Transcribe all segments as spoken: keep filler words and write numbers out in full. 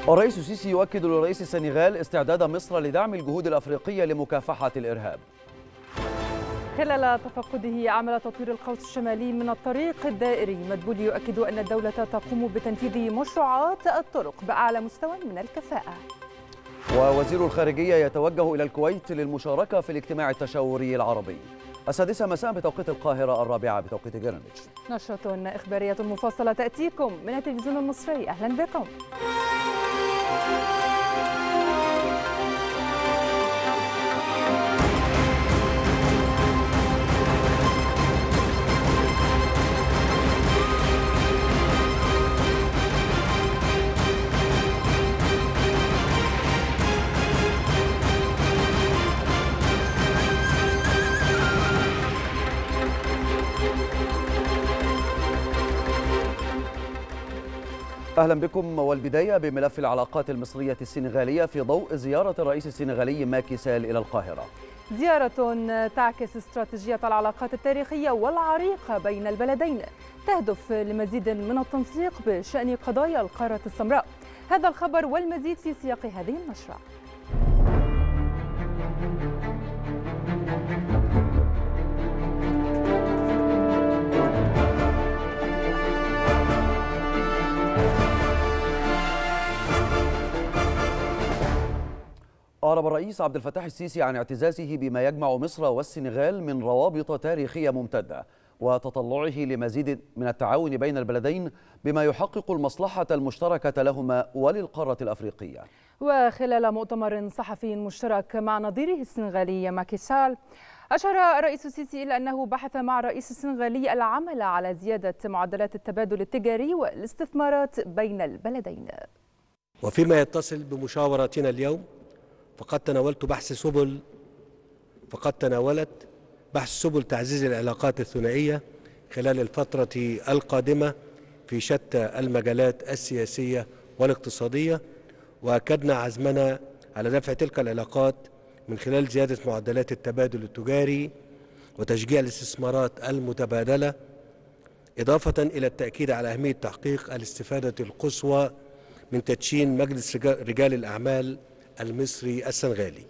والرئيس السيسي يؤكد لرئيس السنغال استعداد مصر لدعم الجهود الأفريقية لمكافحة الإرهاب. خلال تفقده عمل تطوير القوس الشمالي من الطريق الدائري، مدبولي يؤكد أن الدولة تقوم بتنفيذ مشروعات الطرق بأعلى مستوى من الكفاءة. ووزير الخارجية يتوجه إلى الكويت للمشاركة في الاجتماع التشاوري العربي. السادسة مساء بتوقيت القاهرة، الرابعة بتوقيت جرينتش. نشرة إخبارية مفصلة تأتيكم من التلفزيون المصري، أهلا بكم. أهلا بكم، والبداية بملف العلاقات المصرية السنغالية في ضوء زيارة الرئيس السنغالي ماكي سال إلى القاهرة. زيارة تعكس استراتيجية العلاقات التاريخية والعريقة بين البلدين، تهدف لمزيد من التنسيق بشأن قضايا القارة السمراء. هذا الخبر والمزيد في سياق هذه النشرة. أعرب الرئيس عبد الفتاح السيسي عن اعتزازه بما يجمع مصر والسنغال من روابط تاريخية ممتدة، وتطلعه لمزيد من التعاون بين البلدين بما يحقق المصلحة المشتركة لهما وللقارة الأفريقية. وخلال مؤتمر صحفي مشترك مع نظيره السنغالي ماكي سال، أشار الرئيس السيسي إلى أنه بحث مع الرئيس السنغالي العمل على زيادة معدلات التبادل التجاري والاستثمارات بين البلدين. وفيما يتصل بمشاوراتنا اليوم، فقد تناولت بحث سبل فقد تناولت بحث سبل تعزيز العلاقات الثنائية خلال الفترة القادمة في شتى المجالات السياسية والاقتصادية، وأكدنا عزمنا على دفع تلك العلاقات من خلال زيادة معدلات التبادل التجاري وتشجيع الاستثمارات المتبادلة، إضافة إلى التأكيد على أهمية تحقيق الاستفادة القصوى من تدشين مجلس رجال الأعمال المصري السنغالي.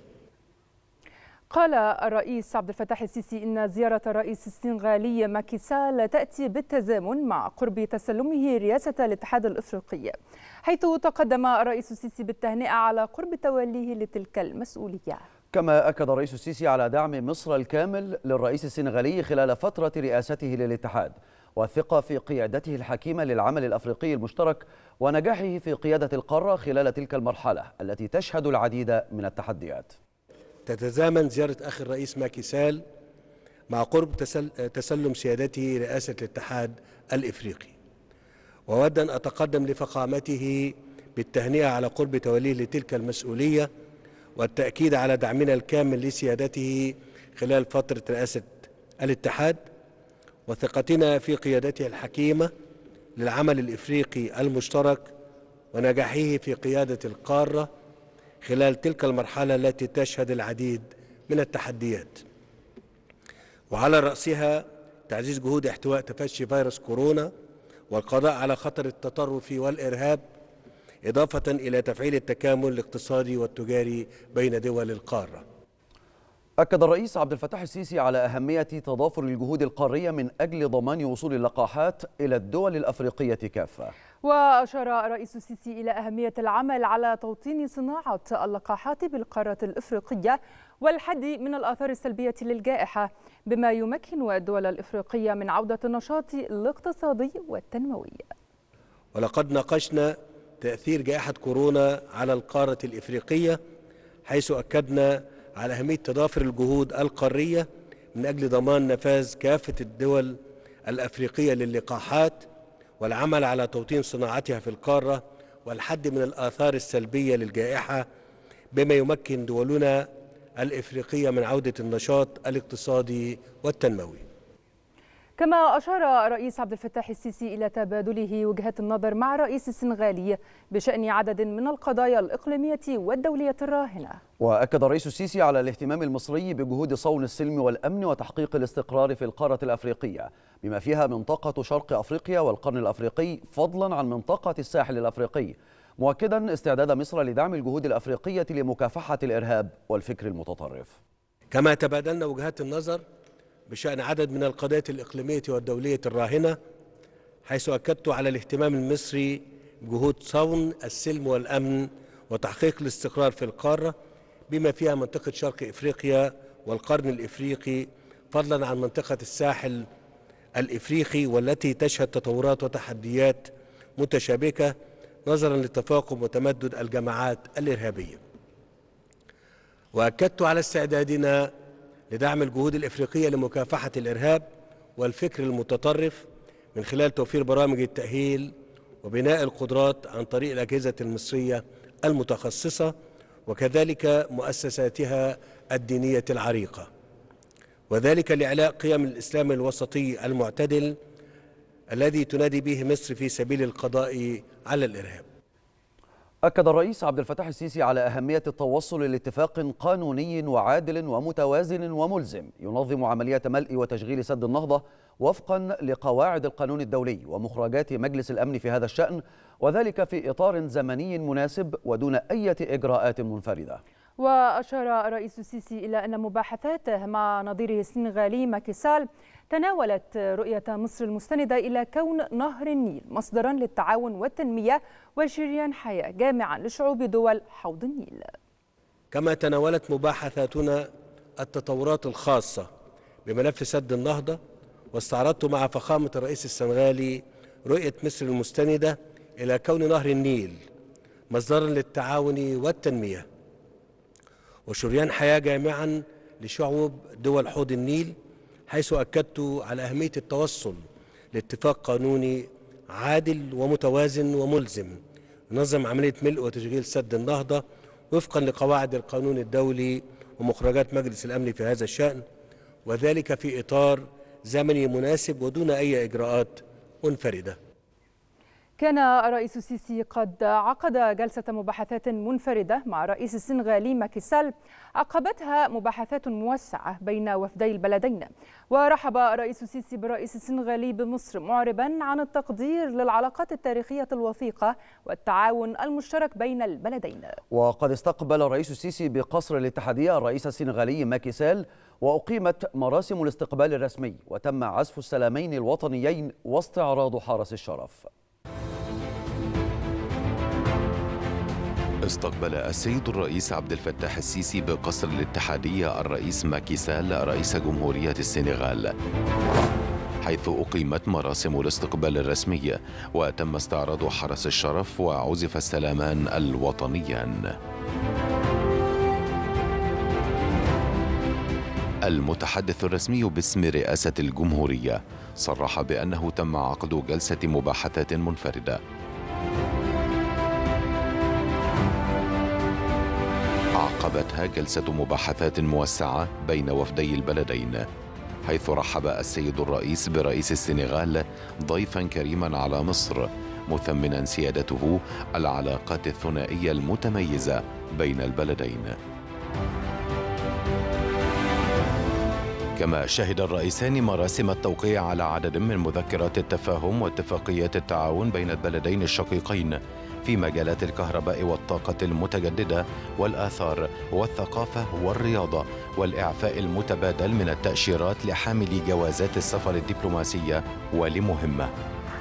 قال الرئيس عبد الفتاح السيسي إن زيارة الرئيس السنغالي ماكي سال تأتي بالتزامن مع قرب تسلمه رئاسة الاتحاد الإفريقي، حيث تقدم الرئيس السيسي بالتهنئة على قرب توليه لتلك المسؤولية. كما أكد الرئيس السيسي على دعم مصر الكامل للرئيس السنغالي خلال فترة رئاسته للاتحاد، والثقة في قيادته الحكيمة للعمل الأفريقي المشترك ونجاحه في قيادة القارة خلال تلك المرحلة التي تشهد العديد من التحديات. تتزامن زيارة أخي الرئيس ماكي سال مع قرب تسلم سيادته رئاسة الاتحاد الإفريقي، وأود أن أتقدم لفخامته بالتهنئة على قرب توليه لتلك المسؤولية، والتأكيد على دعمنا الكامل لسيادته خلال فترة رئاسة الاتحاد، وثقتنا في قيادته الحكيمة للعمل الإفريقي المشترك ونجاحه في قيادة القارة خلال تلك المرحلة التي تشهد العديد من التحديات، وعلى رأسها تعزيز جهود احتواء تفشي فيروس كورونا والقضاء على خطر التطرف والإرهاب، إضافة إلى تفعيل التكامل الاقتصادي والتجاري بين دول القارة. أكد الرئيس عبد الفتاح السيسي على أهمية تضافر الجهود القارية من أجل ضمان وصول اللقاحات إلى الدول الأفريقية كافة. وأشار الرئيس السيسي إلى أهمية العمل على توطين صناعة اللقاحات بالقارة الإفريقية والحد من الآثار السلبية للجائحة، بما يمكن الدول الإفريقية من عودة النشاط الاقتصادي والتنموي. ولقد ناقشنا تأثير جائحة كورونا على القارة الإفريقية، حيث أكدنا على أهمية تضافر الجهود القارية من أجل ضمان نفاذ كافة الدول الأفريقية للقاحات والعمل على توطين صناعتها في القارة والحد من الآثار السلبية للجائحة، بما يمكن دولنا الإفريقية من عودة النشاط الاقتصادي والتنموي. كما أشار الرئيس عبد الفتاح السيسي إلى تبادله وجهات النظر مع الرئيس السنغالي بشأن عدد من القضايا الإقليمية والدولية الراهنة. وأكد الرئيس السيسي على الاهتمام المصري بجهود صون السلم والأمن وتحقيق الاستقرار في القارة الأفريقية، بما فيها منطقة شرق أفريقيا والقرن الأفريقي، فضلا عن منطقة الساحل الأفريقي، مؤكدا استعداد مصر لدعم الجهود الأفريقية لمكافحة الإرهاب والفكر المتطرف. كما تبادلنا وجهات النظر بشأن عدد من القضايا الإقليمية والدولية الراهنة، حيث أكدت على الاهتمام المصري بجهود صون السلم والأمن وتحقيق الاستقرار في القارة، بما فيها منطقة شرق إفريقيا والقرن الإفريقي، فضلا عن منطقة الساحل الإفريقي والتي تشهد تطورات وتحديات متشابكة نظرا لتفاقم وتمدد الجماعات الإرهابية. وأكدت على استعدادنا لدعم الجهود الإفريقية لمكافحة الإرهاب والفكر المتطرف من خلال توفير برامج التأهيل وبناء القدرات عن طريق الأجهزة المصرية المتخصصة وكذلك مؤسساتها الدينية العريقة، وذلك لإعلاء قيم الإسلام الوسطي المعتدل الذي تنادي به مصر في سبيل القضاء على الإرهاب. أكد الرئيس عبد الفتاح السيسي على أهمية التوصل لاتفاق قانوني وعادل ومتوازن وملزم ينظم عملية ملء وتشغيل سد النهضة وفقا لقواعد القانون الدولي ومخرجات مجلس الأمن في هذا الشأن، وذلك في إطار زمني مناسب ودون أي إجراءات منفردة. وأشار الرئيس السيسي إلى أن مباحثاته مع نظيره السنغالي ماكي سال تناولت رؤية مصر المستندة إلى كون نهر النيل مصدرا للتعاون والتنمية وشريان حياة جامعا لشعوب دول حوض النيل. كما تناولت مباحثاتنا التطورات الخاصة بملف سد النهضة، واستعرضت مع فخامة الرئيس السنغالي رؤية مصر المستندة إلى كون نهر النيل مصدرا للتعاون والتنمية وشريان حياة جامعا لشعوب دول حوض النيل، حيث أكدت على أهمية التوصل لاتفاق قانوني عادل ومتوازن وملزم ينظم عملية ملء وتشغيل سد النهضة وفقا لقواعد القانون الدولي ومخرجات مجلس الأمن في هذا الشأن، وذلك في إطار زمني مناسب ودون أي إجراءات منفردة. كان الرئيس السيسي قد عقد جلسة مباحثات منفردة مع الرئيس السنغالي ماكي سال عقبتها مباحثات موسعة بين وفدي البلدين. ورحب الرئيس السيسي بالرئيس السنغالي بمصر معربا عن التقدير للعلاقات التاريخية الوثيقة والتعاون المشترك بين البلدين. وقد استقبل الرئيس السيسي بقصر الاتحادية الرئيس السنغالي ماكي سال، وأقيمت مراسم الاستقبال الرسمي وتم عزف السلامين الوطنيين واستعراض حرس الشرف. استقبل السيد الرئيس عبد الفتاح السيسي بقصر الاتحادية الرئيس ماكي سال رئيس جمهورية السنغال، حيث أقيمت مراسم الاستقبال الرسمي وتم استعراض حرس الشرف وعزف السلامان الوطنيان. المتحدث الرسمي باسم رئاسة الجمهورية صرح بأنه تم عقد جلسة مباحثات منفردة عقبتها جلسة مباحثات موسعة بين وفدي البلدين، حيث رحب السيد الرئيس برئيس السنغال ضيفا كريما على مصر، مثمنا سيادته العلاقات الثنائية المتميزة بين البلدين. كما شهد الرئيسان مراسم التوقيع على عدد من مذكرات التفاهم واتفاقيات التعاون بين البلدين الشقيقين في مجالات الكهرباء والطاقة المتجددة والآثار والثقافة والرياضة والإعفاء المتبادل من التأشيرات لحاملي جوازات السفر الدبلوماسية ولمهمة.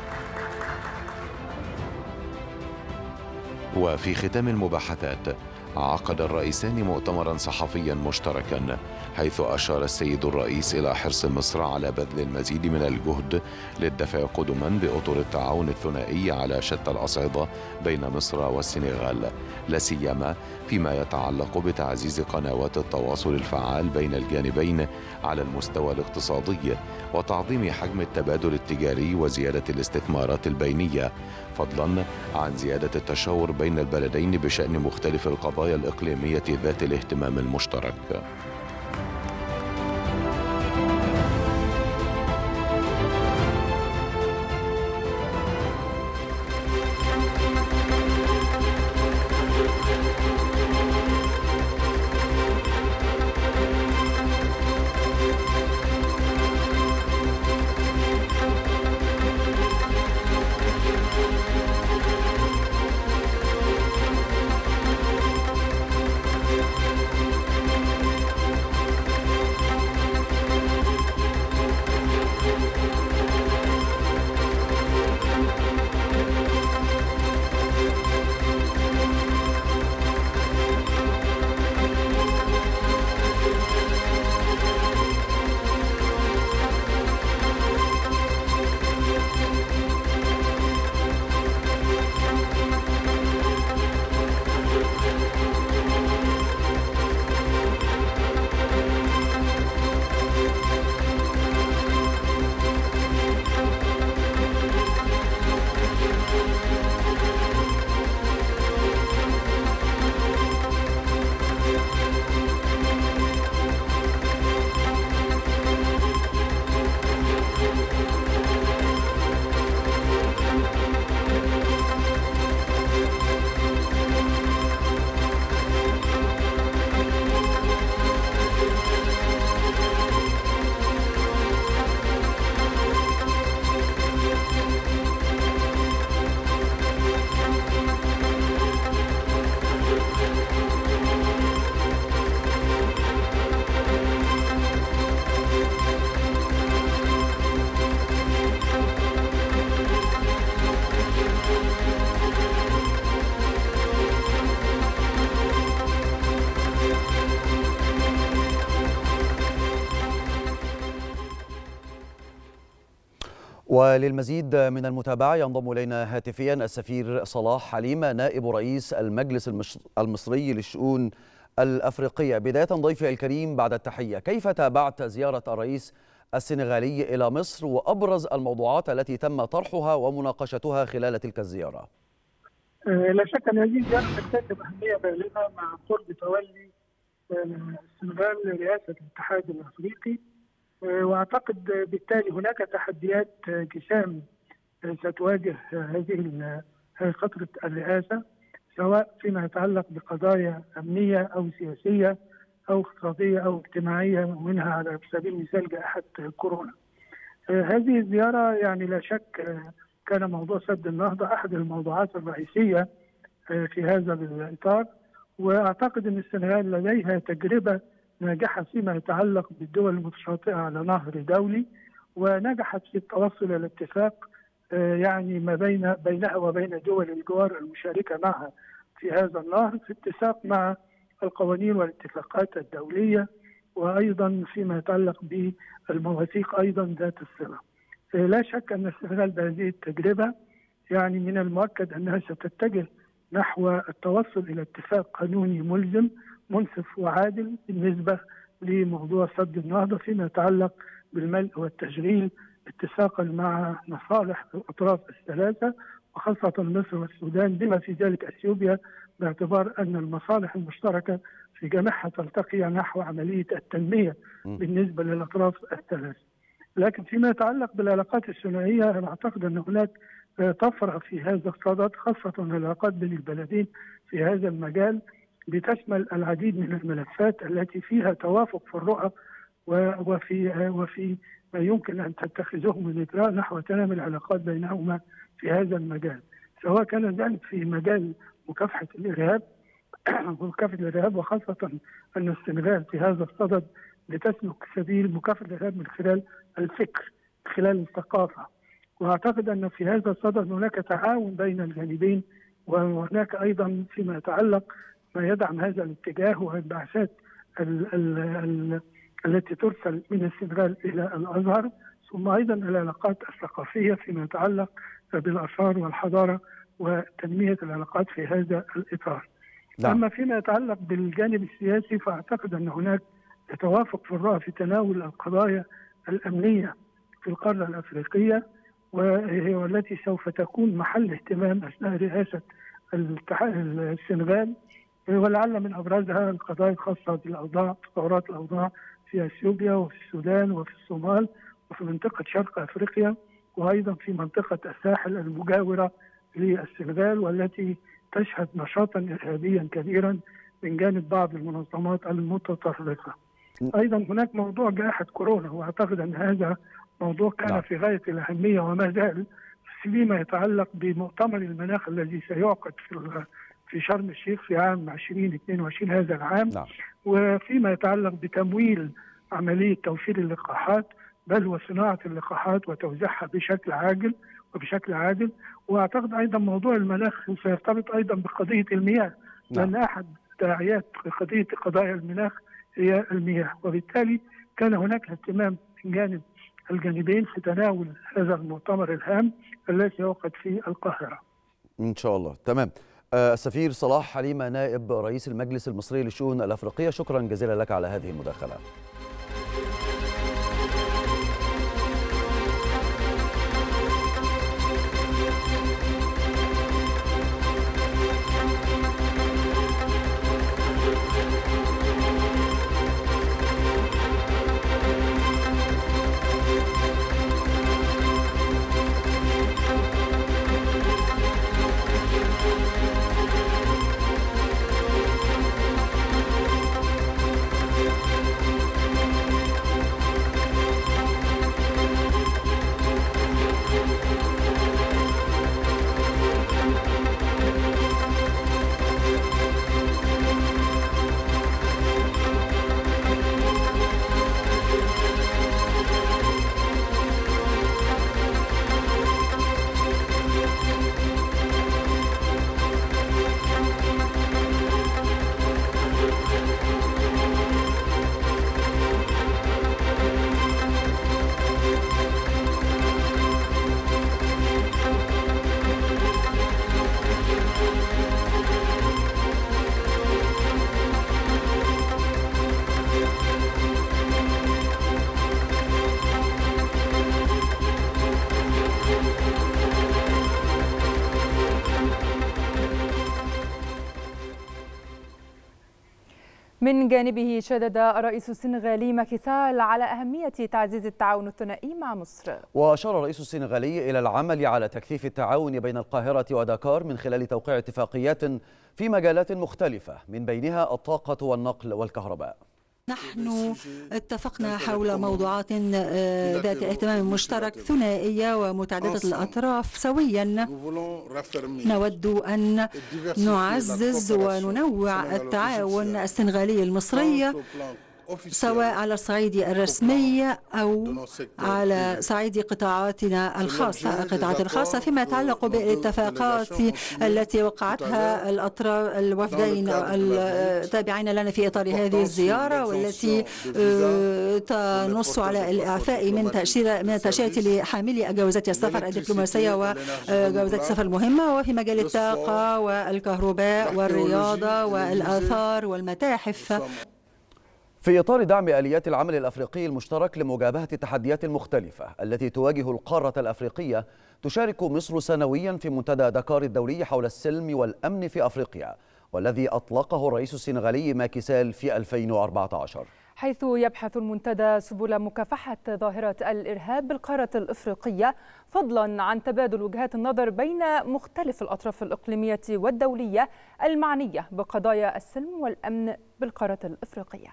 وفي ختام المباحثات عقد الرئيسان مؤتمرا صحفيا مشتركا، حيث أشار السيد الرئيس إلى حرص مصر على بذل المزيد من الجهد للدفع قدما بأطر التعاون الثنائي على شتى الأصعدة بين مصر والسنغال، لا سيما فيما يتعلق بتعزيز قنوات التواصل الفعال بين الجانبين على المستوى الاقتصادي وتعظيم حجم التبادل التجاري وزيادة الاستثمارات البينية، فضلا عن زيادة التشاور بين البلدين بشأن مختلف القضايا الإقليمية ذات الاهتمام المشترك. وللمزيد من المتابعة ينضم إلينا هاتفيا السفير صلاح حليمة نائب رئيس المجلس المصري للشؤون الأفريقية. بداية ضيفي الكريم بعد التحية، كيف تابعت زيارة الرئيس السنغالي إلى مصر وأبرز الموضوعات التي تم طرحها ومناقشتها خلال تلك الزيارة؟ لا شك أن هذه الزيارة تكتسب أهمية بالغة مع قرب تولي السنغال رئاسة الاتحاد الأفريقي، واعتقد بالتالي هناك تحديات جسام ستواجه هذه فترة الرئاسة، سواء فيما يتعلق بقضايا أمنية أو سياسية أو اقتصادية أو اجتماعية، ومنها على سبيل المثال جائحة كورونا. هذه الزيارة يعني لا شك كان موضوع سد النهضة أحد الموضوعات الرئيسية في هذا الإطار، وأعتقد أن السنغال لديها تجربة ناجحة فيما يتعلق بالدول المتشاطئة على نهر دولي، ونجحت في التوصل إلى اتفاق يعني ما بين بينها وبين دول الجوار المشاركة معها في هذا النهر، في اتساق مع القوانين والاتفاقات الدولية، وأيضا فيما يتعلق بالمواثيق أيضا ذات الصلة. لا شك أن السنغال بهذه التجربة يعني من المؤكد أنها ستتجه نحو التوصل إلى اتفاق قانوني ملزم منصف وعادل بالنسبة لموضوع سد النهضة فيما يتعلق بالملء والتشغيل، اتفاقا مع مصالح الأطراف الثلاثة وخاصة مصر والسودان بما في ذلك أثيوبيا، باعتبار أن المصالح المشتركة في جميعها تلتقي نحو عملية التنمية بالنسبة للأطراف الثلاثة. لكن فيما يتعلق بالعلاقات الثنائية أنا أعتقد أن هناك طفرة في هذا الصدد، خاصة العلاقات بين البلدين في هذا المجال بتشمل العديد من الملفات التي فيها توافق في الرؤى وفي وفي ما يمكن أن تتخذه من إجراء نحو تنامي العلاقات بينهما في هذا المجال، سواء كان ذلك في مجال مكافحة الإرهاب ومكافحة الإرهاب وخاصة أن السنغال في هذا الصدد لتسلك سبيل مكافحة الإرهاب من خلال الفكر، من خلال الثقافة. وأعتقد أن في هذا الصدد هناك تعاون بين الجانبين، وهناك أيضا فيما يتعلق ما يدعم هذا الاتجاه والبعثات ال ال ال التي ترسل من السنغال إلى الأزهر، ثم أيضا العلاقات الثقافية فيما يتعلق بالآثار والحضارة وتنمية العلاقات في هذا الإطار. نعم. أما فيما يتعلق بالجانب السياسي فأعتقد أن هناك توافق في الرأي في تناول القضايا الأمنية في القارة الأفريقية، وهي والتي سوف تكون محل اهتمام أثناء رئاسة السنغال، ولعل من أبرزها القضايا الخاصة بالأوضاع تطورات الأوضاع في أثيوبيا وفي السودان وفي الصومال وفي منطقة شرق أفريقيا، وأيضا في منطقة الساحل المجاورة للسنغال والتي تشهد نشاطا إرهابيا كبيرا من جانب بعض المنظمات المتطرفة. أيضا هناك موضوع جائحة كورونا، وأعتقد أن هذا موضوع كان لا. في غاية الأهمية وما زال فيما يتعلق بمؤتمر المناخ الذي سيعقد في في شرم الشيخ في عام ألفين واثنين وعشرين هذا العام، لا. وفيما يتعلق بتمويل عملية توفير اللقاحات بل وصناعة اللقاحات وتوزيعها بشكل عاجل وبشكل عادل. وأعتقد أيضا موضوع المناخ سيرتبط أيضا بقضية المياه، لا. لأن أحد داعيات قضية قضايا المناخ هي المياه، وبالتالي كان هناك اهتمام من جانب الجانبين في تناول هذا المؤتمر الهام الذي سيعقد في القاهرة إن شاء الله. تمام. السفير صلاح حليمة نائب رئيس المجلس المصري للشؤون الأفريقية، شكرا جزيلا لك على هذه المداخلة. من جانبه شدد الرئيس السنغالي ماكي سال على أهمية تعزيز التعاون الثنائي مع مصر. وأشار الرئيس السنغالي إلى العمل على تكثيف التعاون بين القاهرة وداكار من خلال توقيع اتفاقيات في مجالات مختلفة من بينها الطاقة والنقل والكهرباء. نحن اتفقنا حول موضوعات ذات اهتمام مشترك ثنائية ومتعددة الأطراف سويا. نود أن نعزز وننوع التعاون السنغالي المصري سواء على الصعيد الرسمي أو على صعيد قطاعاتنا الخاصة القطاعات الخاصة فيما يتعلق بالاتفاقات التي وقعتها الأطراف الوفدين التابعين لنا في إطار هذه الزيارة، والتي تنص على الإعفاء من تأشيرة من التأشيرة لحاملي جوازات السفر الدبلوماسية وجوازات السفر المهمة، وفي مجال الطاقة والكهرباء والرياضة والآثار والمتاحف. في إطار دعم آليات العمل الأفريقي المشترك لمجابهة التحديات المختلفة التي تواجه القارة الأفريقية، تشارك مصر سنويا في منتدى دكار الدولي حول السلم والأمن في أفريقيا، والذي أطلقه الرئيس السنغالي ماكي سال في ألفين وأربعة عشر، حيث يبحث المنتدى سبل مكافحة ظاهرة الإرهاب بالقارة الإفريقية، فضلا عن تبادل وجهات النظر بين مختلف الأطراف الإقليمية والدولية المعنية بقضايا السلم والأمن بالقارة الإفريقية.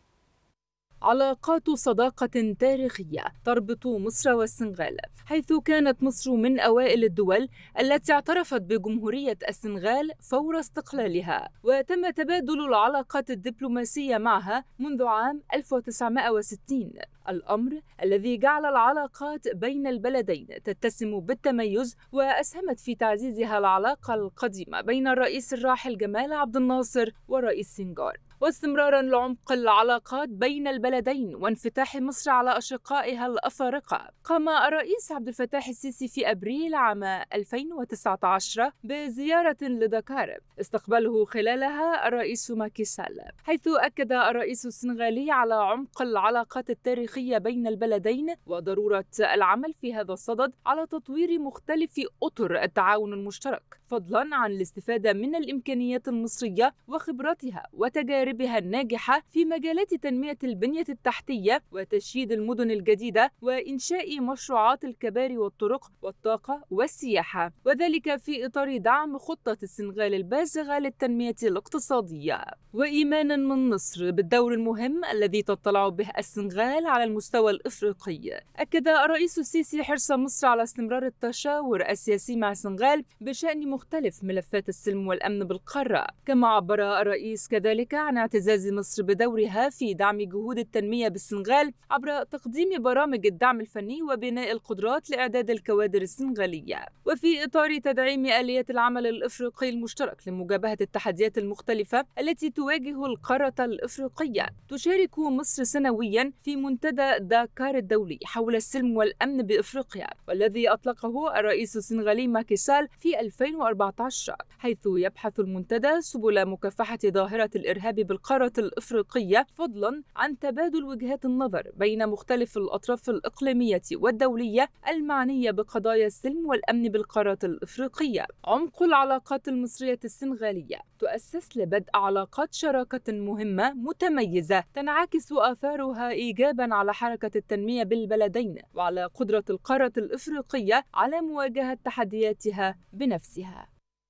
علاقات صداقة تاريخية تربط مصر والسنغال، حيث كانت مصر من أوائل الدول التي اعترفت بجمهورية السنغال فور استقلالها، وتم تبادل العلاقات الدبلوماسية معها منذ عام ألف وتسعمائة وستين، الأمر الذي جعل العلاقات بين البلدين تتسم بالتميز وأسهمت في تعزيزها العلاقة القديمة بين الرئيس الراحل جمال عبد الناصر ورئيس سنغال، واستمرارا لعمق العلاقات بين البلدين وانفتاح مصر على أشقائها الأفارقة. قام الرئيس عبد الفتاح السيسي في أبريل عام ألفين وتسعة عشر بزيارة لدكار استقبله خلالها الرئيس ماكي سال، حيث أكد الرئيس السنغالي على عمق العلاقات التاريخية بين البلدين وضرورة العمل في هذا الصدد على تطوير مختلف أطر التعاون المشترك، فضلا عن الاستفادة من الإمكانيات المصرية وخبرتها وتجاربها الناجحة في مجالات تنمية البنية التحتية وتشييد المدن الجديدة وإنشاء مشروعات الكباري والطرق والطاقة والسياحة، وذلك في إطار دعم خطة السنغال البازغة للتنمية الاقتصادية. وإيمانا من مصر بالدور المهم الذي تطلع به السنغال على المستوى الإفريقي، أكد الرئيس السيسي حرص مصر على استمرار التشاور السياسي مع السنغال بشأن مختلف ملفات السلم والأمن بالقارة. كما عبر الرئيس كذلك عن اعتزاز مصر بدورها في دعم جهود التنمية بالسنغال عبر تقديم برامج الدعم الفني وبناء القدرات لإعداد الكوادر السنغالية. وفي إطار تدعيم آليات العمل الإفريقي المشترك لمجابهة التحديات المختلفة التي تواجه القارة الإفريقية، تشارك مصر سنويا في منتدى داكار الدولي حول السلم والأمن بإفريقيا، والذي أطلقه الرئيس السنغالي ماكي سال في ألفين وأربعة عشر، حيث يبحث المنتدى سبل مكافحة ظاهرة الإرهاب بالقارة الإفريقية، فضلا عن تبادل وجهات النظر بين مختلف الأطراف الإقليمية والدولية المعنية بقضايا السلم والأمن بالقارة الإفريقية. عمق العلاقات المصرية السنغالية تؤسس لبدء علاقات شراكة مهمة متميزة تنعكس آثارها إيجابا على حركة التنمية بالبلدين وعلى قدرة القارة الإفريقية على مواجهة تحدياتها بنفسها.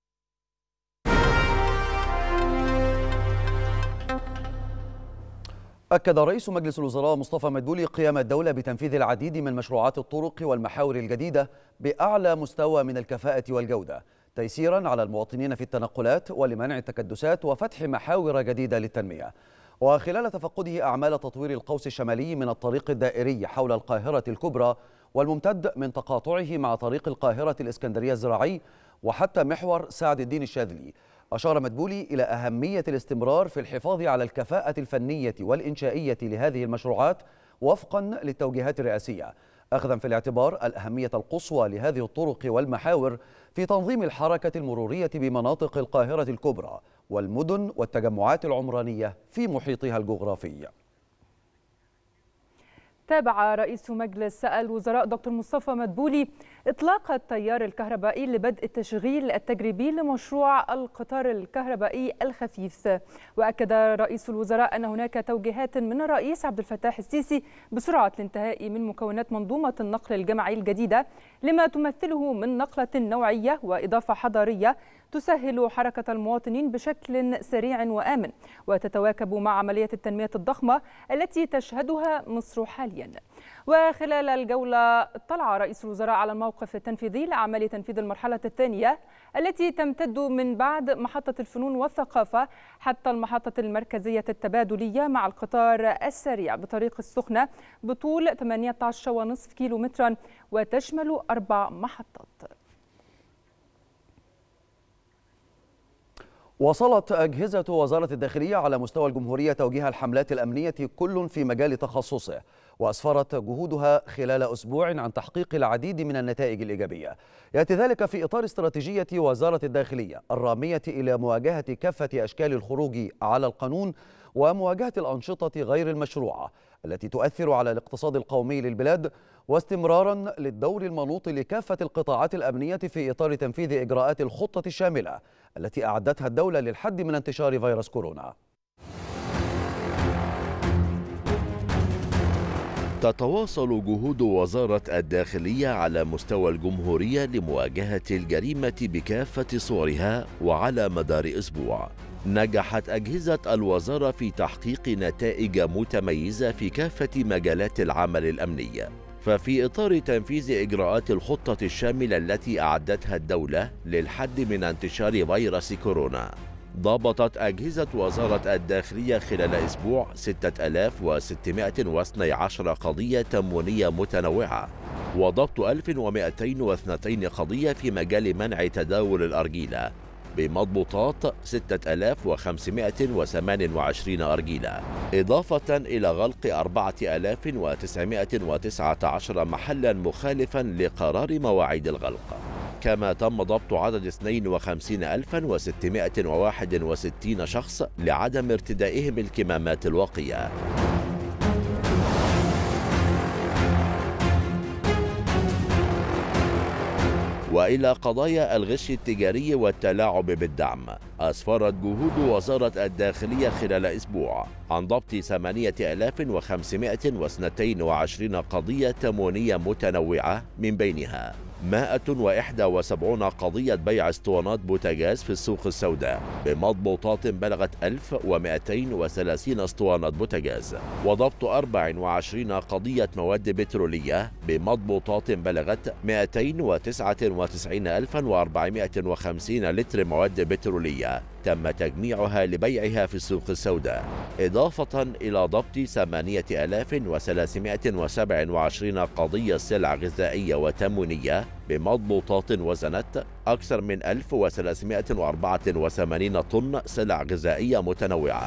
أكد رئيس مجلس الوزراء مصطفى مدبولي قيام الدولة بتنفيذ العديد من مشروعات الطرق والمحاور الجديدة بأعلى مستوى من الكفاءة والجودة، تيسيرا على المواطنين في التنقلات ولمنع التكدسات وفتح محاور جديدة للتنمية. وخلال تفقده أعمال تطوير القوس الشمالي من الطريق الدائري حول القاهرة الكبرى والممتد من تقاطعه مع طريق القاهرة الإسكندرية الزراعي وحتى محور سعد الدين الشاذلي، أشار مدبولي إلى أهمية الاستمرار في الحفاظ على الكفاءة الفنية والإنشائية لهذه المشروعات وفقا للتوجيهات الرئاسية، أخذا في الاعتبار الأهمية القصوى لهذه الطرق والمحاور في تنظيم الحركة المرورية بمناطق القاهرة الكبرى والمدن والتجمعات العمرانية في محيطها الجغرافي. تابع رئيس مجلس الوزراء دكتور مصطفى مدبولي إطلاق التيار الكهربائي لبدء التشغيل التجريبي لمشروع القطار الكهربائي الخفيف. وأكد رئيس الوزراء أن هناك توجيهات من الرئيس عبد الفتاح السيسي بسرعة الانتهاء من مكونات منظومة النقل الجمعي الجديدة لما تمثله من نقلة نوعية وإضافة حضارية تسهل حركة المواطنين بشكل سريع وآمن وتتواكب مع عملية التنمية الضخمة التي تشهدها مصر حاليا. وخلال الجولة اطلع رئيس الوزراء على الموقف التنفيذي لأعمال تنفيذ المرحلة الثانية التي تمتد من بعد محطة الفنون والثقافة حتى المحطة المركزية التبادلية مع القطار السريع بطريق السخنة بطول ثمانية عشر فاصلة خمسة كيلومترا وتشمل أربع محطات. واصلت أجهزة وزارة الداخلية على مستوى الجمهورية توجيه الحملات الأمنية كل في مجال تخصصه، وأسفرت جهودها خلال أسبوع عن تحقيق العديد من النتائج الإيجابية. يأتي ذلك في إطار استراتيجية وزارة الداخلية الرامية إلى مواجهة كافة أشكال الخروج على القانون ومواجهة الأنشطة غير المشروعة التي تؤثر على الاقتصاد القومي للبلاد، واستمرارا للدور المنوط لكافة القطاعات الأمنية في إطار تنفيذ إجراءات الخطة الشاملة التي أعدتها الدولة للحد من انتشار فيروس كورونا. تتواصل جهود وزارة الداخلية على مستوى الجمهورية لمواجهة الجريمة بكافة صورها، وعلى مدار أسبوع نجحت أجهزة الوزارة في تحقيق نتائج متميزة في كافة مجالات العمل الأمني. ففي إطار تنفيذ إجراءات الخطة الشاملة التي أعدتها الدولة للحد من انتشار فيروس كورونا، ضبطت أجهزة وزارة الداخلية خلال أسبوع ستة آلاف وستمائة واثني عشر قضية تموينية متنوعة، وضبط ألف ومائتين واثنين قضية في مجال منع تداول الأرجيلة بمضبوطات ستة آلاف وخمسمائة وثمانية وعشرين أرجيلة، إضافة إلى غلق أربعة آلاف وتسعمائة وتسعة عشر محلا مخالفا لقرار مواعيد الغلق. كما تم ضبط عدد اثنين وخمسين ألفا وستمائة وواحد وستين شخص لعدم ارتدائهم الكمامات الواقية. وإلى قضايا الغش التجاري والتلاعب بالدعم، أسفرت جهود وزارة الداخلية خلال أسبوع عن ضبط ثمانية آلاف وخمسمائة واثنين وعشرين قضية تموينية متنوعة، من بينها مائة وواحد وسبعين قضية بيع اسطوانات بوتاجاز في السوق السوداء بمضبوطات بلغت ألف ومائتين وثلاثين اسطوانة بوتاجاز، وضبط أربع وعشرين قضية مواد بترولية بمضبوطات بلغت مائتين وتسعة وتسعين ألفا وأربعمائة وخمسين لتر مواد بترولية تم تجميعها لبيعها في السوق السوداء، إضافة إلى ضبط ثمانية آلاف وثلاثمائة وسبعة وعشرين قضية سلع غذائية وتموينية بمضبوطات وزنت أكثر من ألف وثلاثمائة وأربعة وثمانين طن سلع غذائية متنوعة.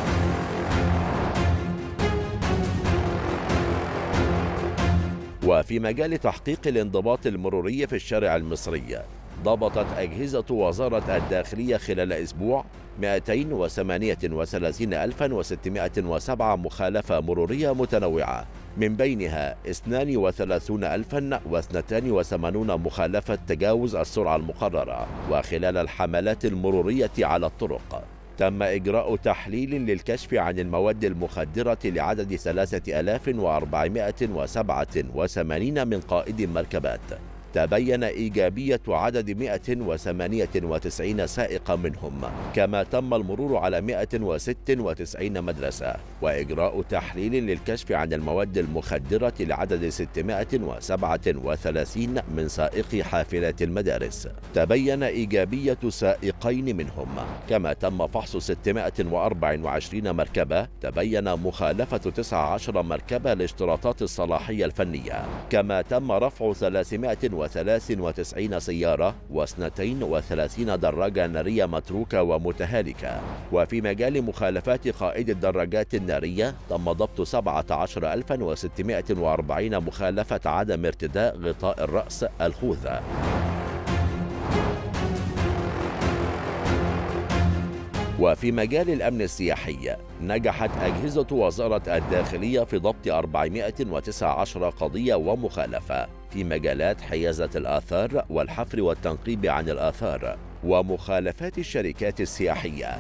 وفي مجال تحقيق الانضباط المروري في الشارع المصري، ضبطت أجهزة وزارة الداخلية خلال أسبوع مائتين وثمانية وثلاثين ألفا وستمائة وسبعة مخالفة مرورية متنوعة، من بينها اثنين وثلاثين ألفا واثنين وثمانين مخالفة تجاوز السرعة المقررة. وخلال الحملات المرورية على الطرق تم إجراء تحليل للكشف عن المواد المخدرة لعدد ثلاثة آلاف وأربعمائة وسبعة وثمانين من قائدي مركبات، تبين إيجابية عدد مائة وثمانية وتسعين سائقا منهم. كما تم المرور على مائة وستة وتسعين مدرسة وإجراء تحليل للكشف عن المواد المخدرة لعدد ستمائة وسبعة وثلاثين من سائقي حافلات المدارس، تبين إيجابية سائقين منهم. كما تم فحص ستمائة وأربعة وعشرين مركبة، تبين مخالفة تسعة عشر مركبة لاشتراطات الصلاحية الفنية. كما تم رفع ثلاثمائة وثلاث وتسعين سيارة واثنتين وثلاثين دراجة نارية متروكة ومتهالكة. وفي مجال مخالفات قائد الدراجات النارية تم ضبط سبعة عشر ألفا وستمائة وأربعين مخالفة عدم ارتداء غطاء الرأس الخوذة. وفي مجال الأمن السياحي نجحت أجهزة وزارة الداخلية في ضبط أربعمائة وتسعة عشر قضية ومخالفة في مجالات حيازة الآثار والحفر والتنقيب عن الآثار ومخالفات الشركات السياحية.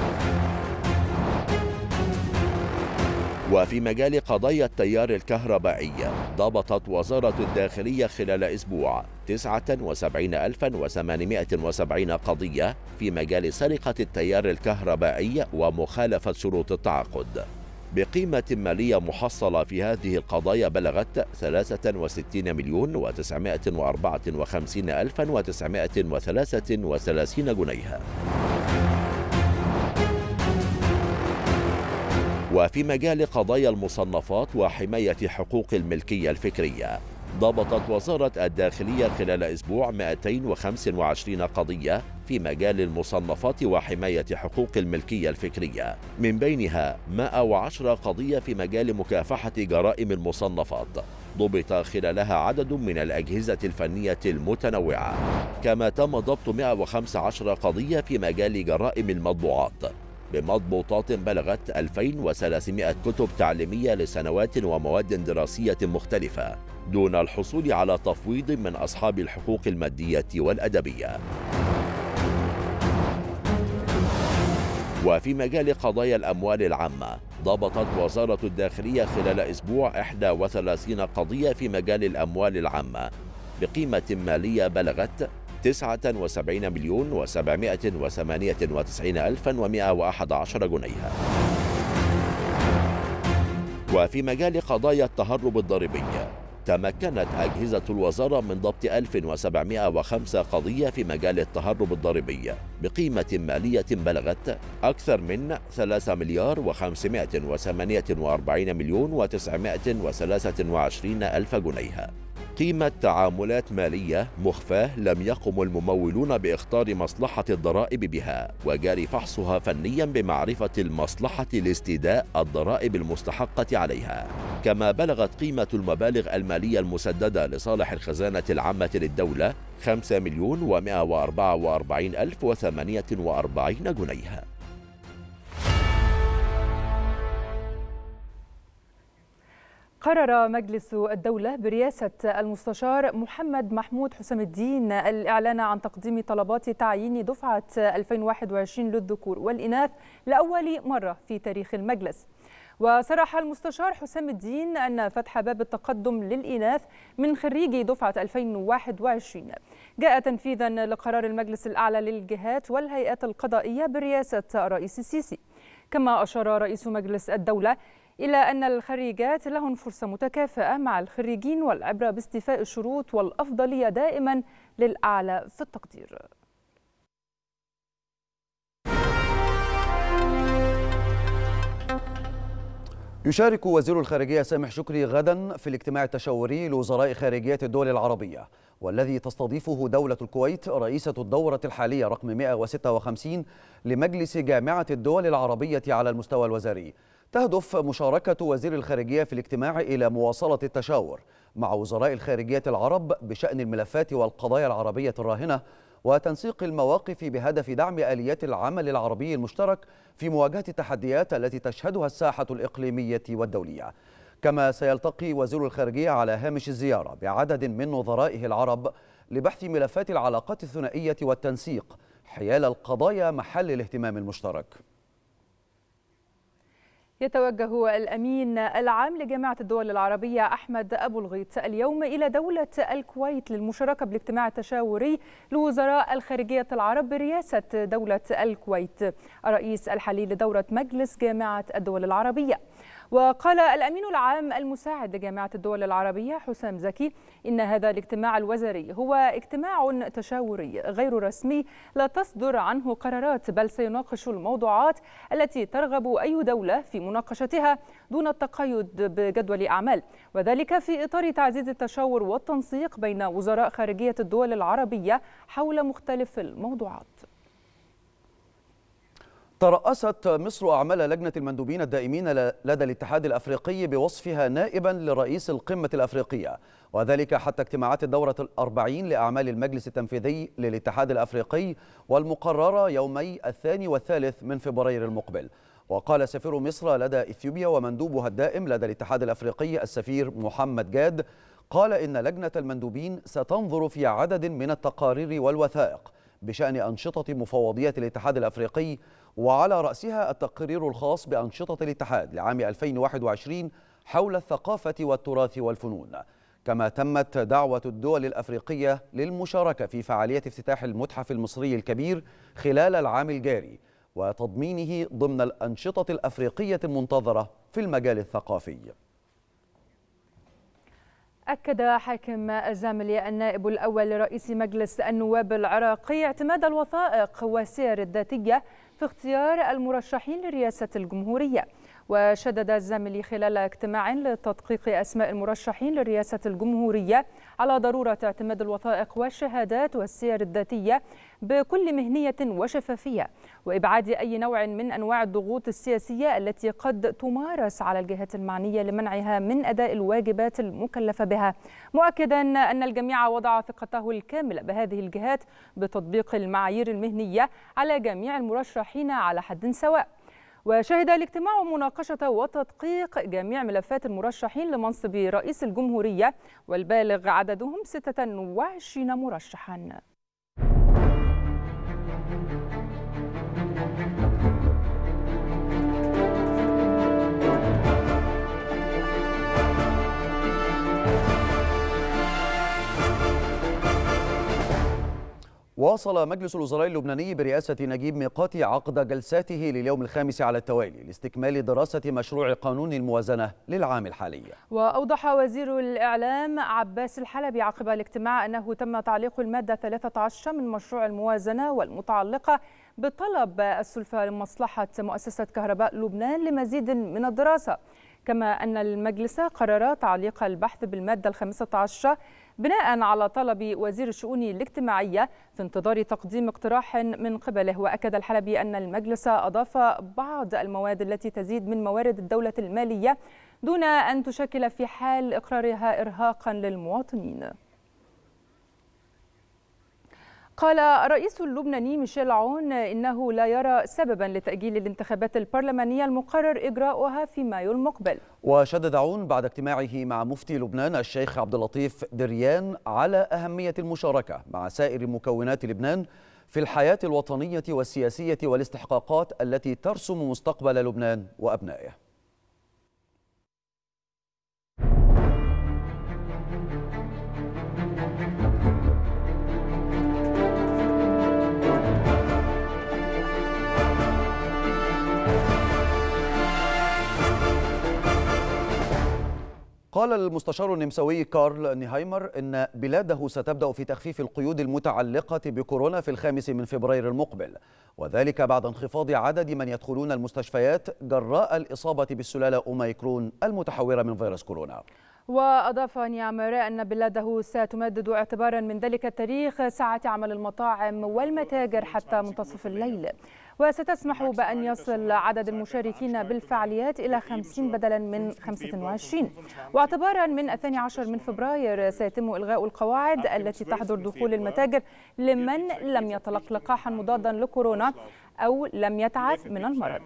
وفي مجال قضايا التيار الكهربائي ضبطت وزارة الداخلية خلال أسبوع تسعة وسبعين ألفا وثمانمائة وسبعين قضية في مجال سرقة التيار الكهربائي ومخالفة شروط التعاقد، بقيمة مالية محصلة في هذه القضايا بلغت ثلاثة وستين مليون وتسعمائة وأربعة وخمسين ألفا وتسعمائة وثلاثة وثلاثين جنيها. وفي مجال قضايا المصنفات وحماية حقوق الملكية الفكرية ضبطت وزارة الداخلية خلال أسبوع مئتين وخمسة وعشرين قضية في مجال المصنفات وحماية حقوق الملكية الفكرية، من بينها مئة وعشرة قضية في مجال مكافحة جرائم المصنفات ضبط خلالها عدد من الأجهزة الفنية المتنوعة، كما تم ضبط مئة وخمسة عشر قضية في مجال جرائم المطبوعات بمضبوطات بلغت ألفين وثلاثمائة كتب تعليمية لسنوات ومواد دراسية مختلفة دون الحصول على تفويض من أصحاب الحقوق المادية والأدبية. وفي مجال قضايا الأموال العامة ضبطت وزارة الداخلية خلال أسبوع إحدى وثلاثين قضية في مجال الأموال العامة بقيمة مالية بلغت تسعة وسبعين مليون وسبعمائة وثمانية وتسعين ألفا ومائة وأحد عشر جنيها. وفي مجال قضايا التهرب الضريبي تمكنت أجهزة الوزارة من ضبط ألف وسبعمائة وخمسة قضية في مجال التهرب الضريبي بقيمة مالية بلغت أكثر من ثلاثة مليار وخمسمائة وثمانية وأربعين مليون وتسعمائة وثلاثة وعشرين ألف جنيها. قيمة تعاملات مالية مخفاة لم يقم الممولون باختار مصلحة الضرائب بها وجاري فحصها فنيا بمعرفة المصلحة لاستيداء الضرائب المستحقة عليها، كما بلغت قيمة المبالغ المالية المسددة لصالح الخزانة العامة للدولة خمسة مليون ومائة وأربعة وأربعين ألف وثمانية وأربعين جنيها. قرر مجلس الدولة برئاسة المستشار محمد محمود حسام الدين الإعلان عن تقديم طلبات تعيين دفعة ألفين وواحد وعشرين للذكور والإناث لأول مرة في تاريخ المجلس. وصرح المستشار حسام الدين أن فتح باب التقدم للإناث من خريجي دفعة ألفين وواحد وعشرين جاء تنفيذا لقرار المجلس الأعلى للجهات والهيئات القضائية برئاسة الرئيس السيسي. كما أشار رئيس مجلس الدولة إلى أن الخريجات لهن فرصة متكافئة مع الخريجين والعبرة باستيفاء الشروط والأفضلية دائما للأعلى في التقدير. يشارك وزير الخارجية سامح شكري غدا في الاجتماع التشاوري لوزراء خارجية الدول العربية، والذي تستضيفه دولة الكويت رئيسة الدورة الحالية رقم مئة وستة وخمسين لمجلس جامعة الدول العربية على المستوى الوزاري. تهدف مشاركة وزير الخارجية في الاجتماع إلى مواصلة التشاور مع وزراء الخارجية العرب بشأن الملفات والقضايا العربية الراهنة وتنسيق المواقف بهدف دعم آليات العمل العربي المشترك في مواجهة التحديات التي تشهدها الساحة الإقليمية والدولية. كما سيلتقي وزير الخارجية على هامش الزيارة بعدد من نظرائه العرب لبحث ملفات العلاقات الثنائية والتنسيق حيال القضايا محل الاهتمام المشترك. يتوجه الأمين العام لجامعة الدول العربية أحمد أبو الغيط اليوم إلى دولة الكويت للمشاركة بالاجتماع التشاوري لوزراء الخارجية العرب برئاسة دولة الكويت الرئيس الحالي لدورة مجلس جامعة الدول العربية. وقال الأمين العام المساعد لجامعة الدول العربية حسام زكي إن هذا الاجتماع الوزاري هو اجتماع تشاوري غير رسمي لا تصدر عنه قرارات، بل سيناقش الموضوعات التي ترغب أي دولة في مناقشتها دون التقيد بجدول أعمال، وذلك في إطار تعزيز التشاور والتنسيق بين وزراء خارجية الدول العربية حول مختلف الموضوعات. ترأست مصر أعمال لجنة المندوبين الدائمين لدى الاتحاد الأفريقي بوصفها نائبا لرئيس القمة الأفريقية، وذلك حتى اجتماعات الدورة الأربعين لأعمال المجلس التنفيذي للاتحاد الأفريقي والمقررة يومي الثاني والثالث من فبراير المقبل. وقال سفير مصر لدى إثيوبيا ومندوبها الدائم لدى الاتحاد الأفريقي السفير محمد جاد، قال إن لجنة المندوبين ستنظر في عدد من التقارير والوثائق بشأن أنشطة مفوضية الاتحاد الأفريقي، وعلى رأسها التقرير الخاص بأنشطة الاتحاد لعام ألفين وواحد وعشرين حول الثقافة والتراث والفنون. كما تمت دعوة الدول الأفريقية للمشاركة في فعالية افتتاح المتحف المصري الكبير خلال العام الجاري وتضمينه ضمن الأنشطة الأفريقية المنتظرة في المجال الثقافي. أكد حاكم الزاملية النائب الأول لرئيس مجلس النواب العراقي اعتماد الوثائق والسير الذاتية في اختيار المرشحين لرئاسة الجمهورية. وشدد الزاملي خلال اجتماع لتدقيق أسماء المرشحين لرئاسة الجمهورية على ضرورة اعتماد الوثائق والشهادات والسير الذاتية بكل مهنية وشفافية، وإبعاد أي نوع من أنواع الضغوط السياسية التي قد تمارس على الجهات المعنية لمنعها من أداء الواجبات المكلفة بها، مؤكدا أن الجميع وضع ثقته الكاملة بهذه الجهات بتطبيق المعايير المهنية على جميع المرشحين على حد سواء. وشهد الاجتماع مناقشة وتدقيق جميع ملفات المرشحين لمنصب رئيس الجمهورية، والبالغ عددهم ستة وعشرين مرشحاً. واصل مجلس الوزراء اللبناني برئاسة نجيب ميقاتي عقد جلساته لليوم الخامس على التوالي لاستكمال دراسة مشروع قانون الموازنة للعام الحالي. وأوضح وزير الإعلام عباس الحلبي عقب الاجتماع أنه تم تعليق المادة ثلاثة عشر من مشروع الموازنة والمتعلقة بطلب السلفة لمصلحة مؤسسة كهرباء لبنان لمزيد من الدراسة، كما أن المجلس قرر تعليق البحث بالمادة الخامسة عشرة بناء على طلب وزير الشؤون الاجتماعية في انتظار تقديم اقتراح من قبله. وأكد الحلبي أن المجلس أضاف بعض المواد التي تزيد من موارد الدولة المالية دون أن تشكل في حال إقرارها إرهاقا للمواطنين. قال الرئيس اللبناني ميشيل عون إنه لا يرى سببا لتأجيل الانتخابات البرلمانية المقرر إجراؤها في مايو المقبل. وشدد عون بعد اجتماعه مع مفتي لبنان الشيخ عبد اللطيف دريان على أهمية المشاركة مع سائر مكونات لبنان في الحياة الوطنية والسياسية والاستحقاقات التي ترسم مستقبل لبنان وأبنائه. قال المستشار النمساوي كارل نيهايمر إن بلاده ستبدأ في تخفيف القيود المتعلقة بكورونا في الخامس من فبراير المقبل، وذلك بعد انخفاض عدد من يدخلون المستشفيات جراء الإصابة بالسلالة أوميكرون المتحورة من فيروس كورونا. وأضاف نيامر أن بلاده ستمدد اعتبارا من ذلك التاريخ ساعات عمل المطاعم والمتاجر حتى منتصف الليل، وستسمح بأن يصل عدد المشاركين بالفعاليات إلى خمسين بدلا من خمسة وعشرين. واعتبارا من الثاني عشر من فبراير سيتم إلغاء القواعد التي تحظر دخول المتاجر لمن لم يتلقى لقاحا مضادا لكورونا أو لم يتعافى من المرض.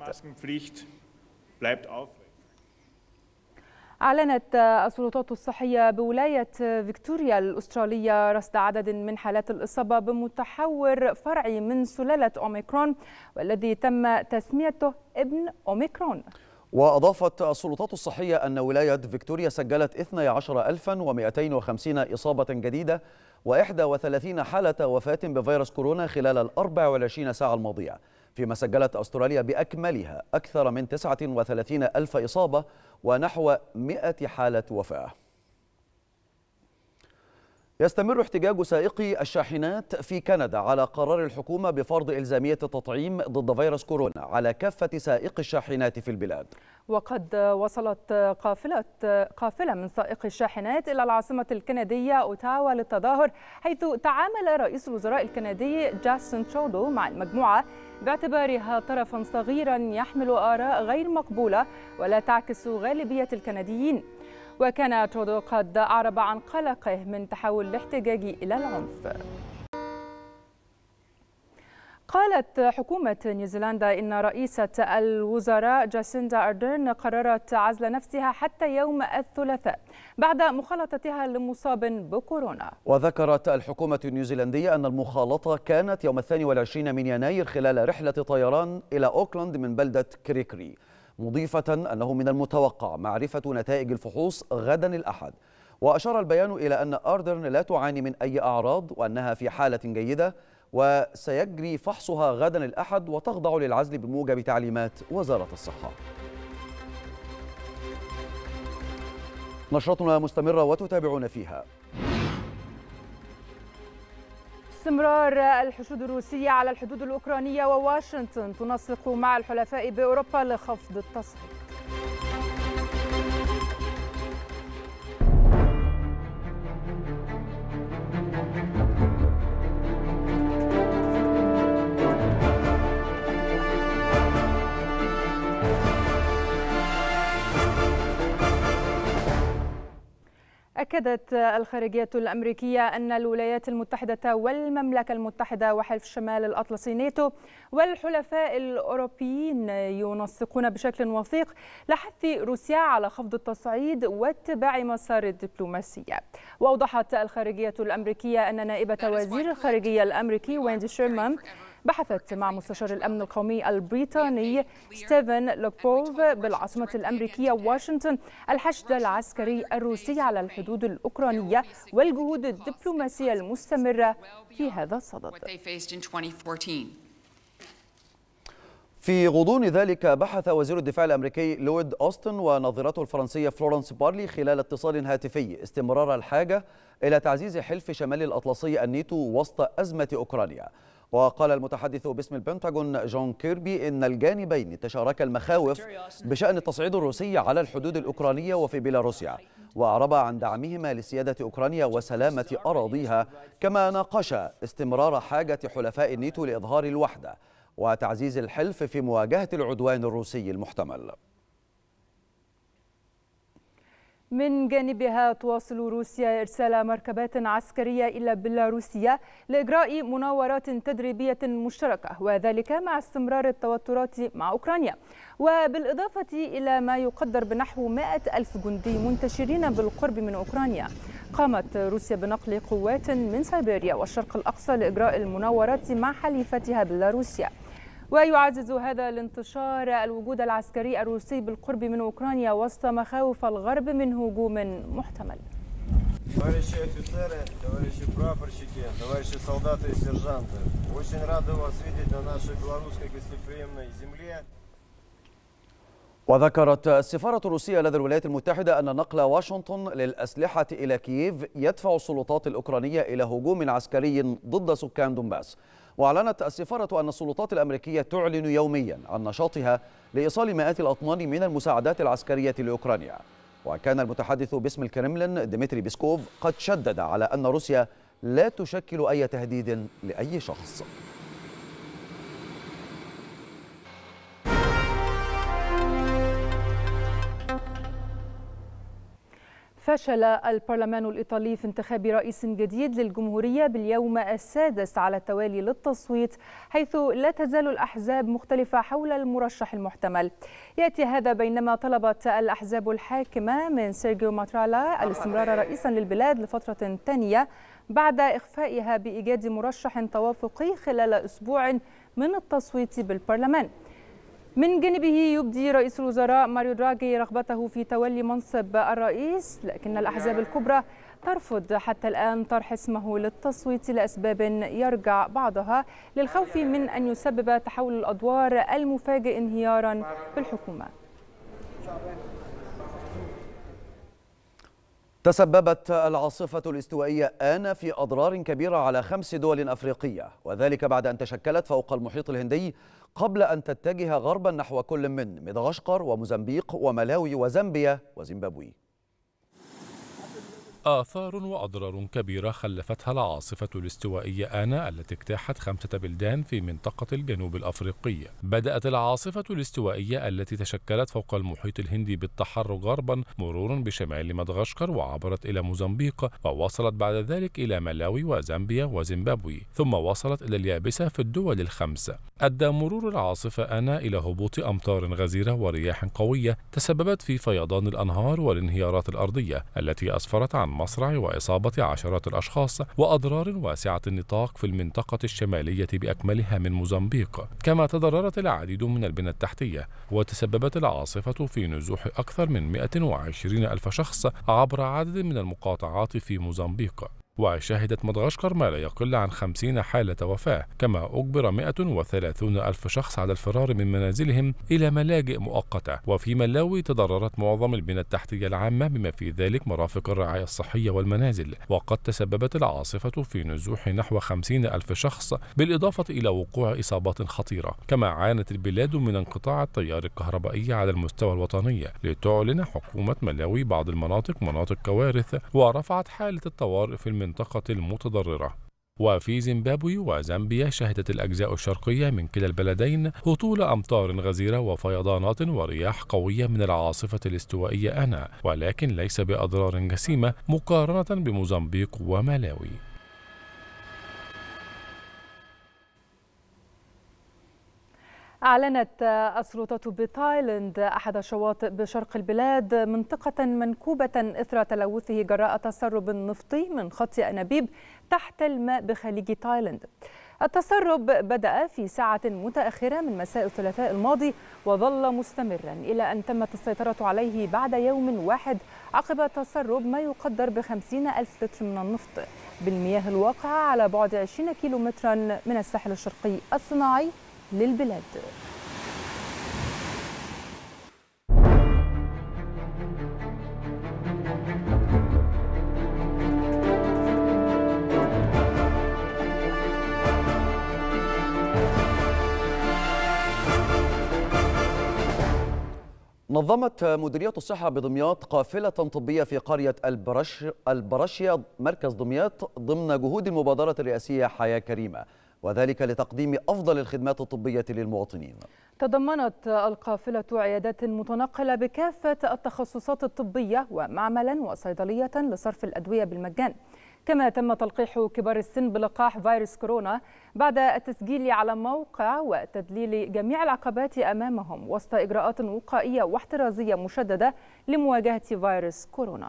أعلنت السلطات الصحية بولاية فيكتوريا الأسترالية رصد عدد من حالات الإصابة بمتحور فرعي من سلالة أوميكرون، والذي تم تسميته ابن أوميكرون. وأضافت السلطات الصحية أن ولاية فيكتوريا سجلت اثنتي عشرة ألفا ومئتين وخمسين إصابة جديدة وإحدى وثلاثين حالة وفاة بفيروس كورونا خلال الأربع والعشرين ساعة الماضية، فيما سجلت أستراليا بأكملها أكثر من تسعة وثلاثين ألف إصابة ونحو مئة حالة وفاة. يستمر احتجاج سائقي الشاحنات في كندا على قرار الحكومة بفرض إلزامية التطعيم ضد فيروس كورونا على كافة سائقي الشاحنات في البلاد. وقد وصلت قافلة قافلة من سائقي الشاحنات إلى العاصمة الكندية أوتاوا للتظاهر، حيث تعامل رئيس الوزراء الكندي جاستن ترودو مع المجموعة باعتبارها طرفا صغيرا يحمل آراء غير مقبولة ولا تعكس غالبية الكنديين. وكان ترودو قد أعرب عن قلقه من تحول الاحتجاج إلى العنف. قالت حكومة نيوزيلندا إن رئيسة الوزراء جاسيندا أردرن قررت عزل نفسها حتى يوم الثلاثاء بعد مخالطتها لمصاب بكورونا. وذكرت الحكومة النيوزيلندية أن المخالطة كانت يوم الثاني والعشرين من يناير خلال رحلة طيران إلى أوكلاند من بلدة كريكري، مضيفة أنه من المتوقع معرفة نتائج الفحوص غدا الأحد. وأشار البيان إلى أن أردرن لا تعاني من أي أعراض وأنها في حالة جيدة، وسيجري فحصها غدا الأحد وتخضع للعزل بموجب تعليمات وزارة الصحة. نشرتنا مستمرة وتتابعون فيها. استمرار الحشود الروسية على الحدود الأوكرانية، وواشنطن تنسق مع الحلفاء بأوروبا لخفض التصعيد. أكدت الخارجية الأمريكية أن الولايات المتحدة والمملكة المتحدة وحلف شمال الأطلسي ناتو والحلفاء الأوروبيين ينسقون بشكل وثيق لحث روسيا على خفض التصعيد واتباع مسار الدبلوماسية. وأوضحت الخارجية الأمريكية أن نائبة وزير الخارجية الأمريكي ويندي شيرمان بحثت مع مستشار الأمن القومي البريطاني ستيفن لوكبوف بالعاصمة الأمريكية واشنطن الحشد العسكري الروسي على الحدود الأوكرانية والجهود الدبلوماسية المستمرة في هذا الصدد. في غضون ذلك بحث وزير الدفاع الأمريكي لويد أوستن ونظيرته الفرنسية فلورنس بارلي خلال اتصال هاتفي استمرار الحاجة إلى تعزيز حلف شمال الأطلسي الناتو وسط أزمة أوكرانيا. وقال المتحدث باسم البنتاغون جون كيربي إن الجانبين تشاركا المخاوف بشأن التصعيد الروسي على الحدود الأوكرانية وفي بيلاروسيا، وأعرب عن دعمهما لسيادة أوكرانيا وسلامة أراضيها، كما ناقشا استمرار حاجة حلفاء الناتو لإظهار الوحدة وتعزيز الحلف في مواجهة العدوان الروسي المحتمل. من جانبها تواصل روسيا إرسال مركبات عسكرية إلى بيلاروسيا لإجراء مناورات تدريبية مشتركة، وذلك مع استمرار التوترات مع أوكرانيا، وبالإضافة إلى ما يقدر بنحو مائة ألف جندي منتشرين بالقرب من أوكرانيا. قامت روسيا بنقل قوات من سيبيريا والشرق الأقصى لإجراء المناورات مع حليفتها بيلاروسيا. ويعزز هذا الانتشار الوجود العسكري الروسي بالقرب من أوكرانيا وسط مخاوف الغرب من هجوم محتمل. وذكرت السفارة الروسية لدى الولايات المتحدة أن نقل واشنطن للأسلحة إلى كييف يدفع السلطات الأوكرانية إلى هجوم عسكري ضد سكان دونباس. وأعلنت السفارة أن السلطات الأمريكية تعلن يوميا عن نشاطها لإيصال مئات الأطنان من المساعدات العسكرية لأوكرانيا. وكان المتحدث باسم الكرملين ديمتري بيسكوف قد شدد على أن روسيا لا تشكل أي تهديد لأي شخص. فشل البرلمان الإيطالي في انتخاب رئيس جديد للجمهورية باليوم السادس على التوالي للتصويت، حيث لا تزال الأحزاب مختلفة حول المرشح المحتمل. يأتي هذا بينما طلبت الأحزاب الحاكمة من سيرجيو ماترالا الاستمرار رئيسا للبلاد لفترة ثانية بعد إخفائها بإيجاد مرشح توافقي خلال أسبوع من التصويت بالبرلمان. من جانبه يبدي رئيس الوزراء ماريو دراغي رغبته في تولي منصب الرئيس، لكن الأحزاب الكبرى ترفض حتى الآن طرح اسمه للتصويت لأسباب يرجع بعضها للخوف من أن يسبب تحول الأدوار المفاجئ انهيارا بالحكومة. تسببت العاصفة الاستوائية آنا في أضرار كبيرة على خمس دول أفريقية، وذلك بعد أن تشكلت فوق المحيط الهندي قبل أن تتجه غربا نحو كل من مدغشقر وموزمبيق وملاوي وزامبيا وزيمبابوي. آثار وأضرار كبيرة خلفتها العاصفة الاستوائية آنا التي اجتاحت خمسة بلدان في منطقة الجنوب الأفريقي. بدأت العاصفة الاستوائية التي تشكلت فوق المحيط الهندي بالتحرك غربا مرورا بشمال مدغشقر وعبرت إلى موزمبيق، ووصلت بعد ذلك إلى ملاوي وزامبيا وزيمبابوي، ثم وصلت إلى اليابسة في الدول الخمس. أدى مرور العاصفة آنا إلى هبوط أمطار غزيرة ورياح قوية تسببت في فيضان الأنهار والانهيارات الأرضية التي أسفرت عن مصرع وإصابة عشرات الأشخاص وأضرار واسعة النطاق في المنطقة الشمالية بأكملها من موزمبيق. كما تضررت العديد من البنى التحتية، وتسببت العاصفة في نزوح أكثر من مئة وعشرين ألف شخص عبر عدد من المقاطعات في موزمبيق. وشهدت مدغشقر ما لا يقل عن خمسين حالة وفاة، كما أجبر مئة وثلاثون ألف شخص على الفرار من منازلهم إلى ملاجئ مؤقتة. وفي ملاوي تضررت معظم البنى التحتية العامة بما في ذلك مرافق الرعاية الصحية والمنازل، وقد تسببت العاصفة في نزوح نحو خمسين ألف شخص بالإضافة إلى وقوع إصابات خطيرة. كما عانت البلاد من انقطاع التيار الكهربائي على المستوى الوطني، لتعلن حكومة ملاوي بعض المناطق مناطق كوارث، ورفعت حالة الطوارئ في المنطقة المتضررة. وفي زيمبابوي وزامبيا شهدت الأجزاء الشرقية من كلا البلدين هطول أمطار غزيرة وفيضانات ورياح قوية من العاصفة الاستوائية آنا، ولكن ليس بأضرار جسيمة مقارنة بموزمبيق وملاوي. أعلنت السلطات بتايلاند أحد الشواطئ بشرق البلاد منطقة منكوبة إثر تلوثه جراء تسرب نفطي من خط أنابيب تحت الماء بخليج تايلاند. التسرب بدأ في ساعة متأخرة من مساء الثلاثاء الماضي وظل مستمرا إلى أن تمت السيطرة عليه بعد يوم واحد عقب تسرب ما يقدر بخمسين ألف لتر من النفط بالمياه الواقعة على بعد عشرين كيلومترا من الساحل الشرقي الصناعي للبلاد. نظمت مديرية الصحة بدمياط قافلة طبية في قرية البرش البرشيا مركز دمياط ضمن جهود المبادرة الرئاسية حياة كريمة، وذلك لتقديم أفضل الخدمات الطبية للمواطنين. تضمنت القافلة عيادات متنقلة بكافة التخصصات الطبية ومعملا وصيدلية لصرف الأدوية بالمجان. كما تم تلقيح كبار السن بلقاح فيروس كورونا بعد التسجيل على موقع وتدليل جميع العقبات أمامهم وسط إجراءات وقائية واحترازية مشددة لمواجهة فيروس كورونا.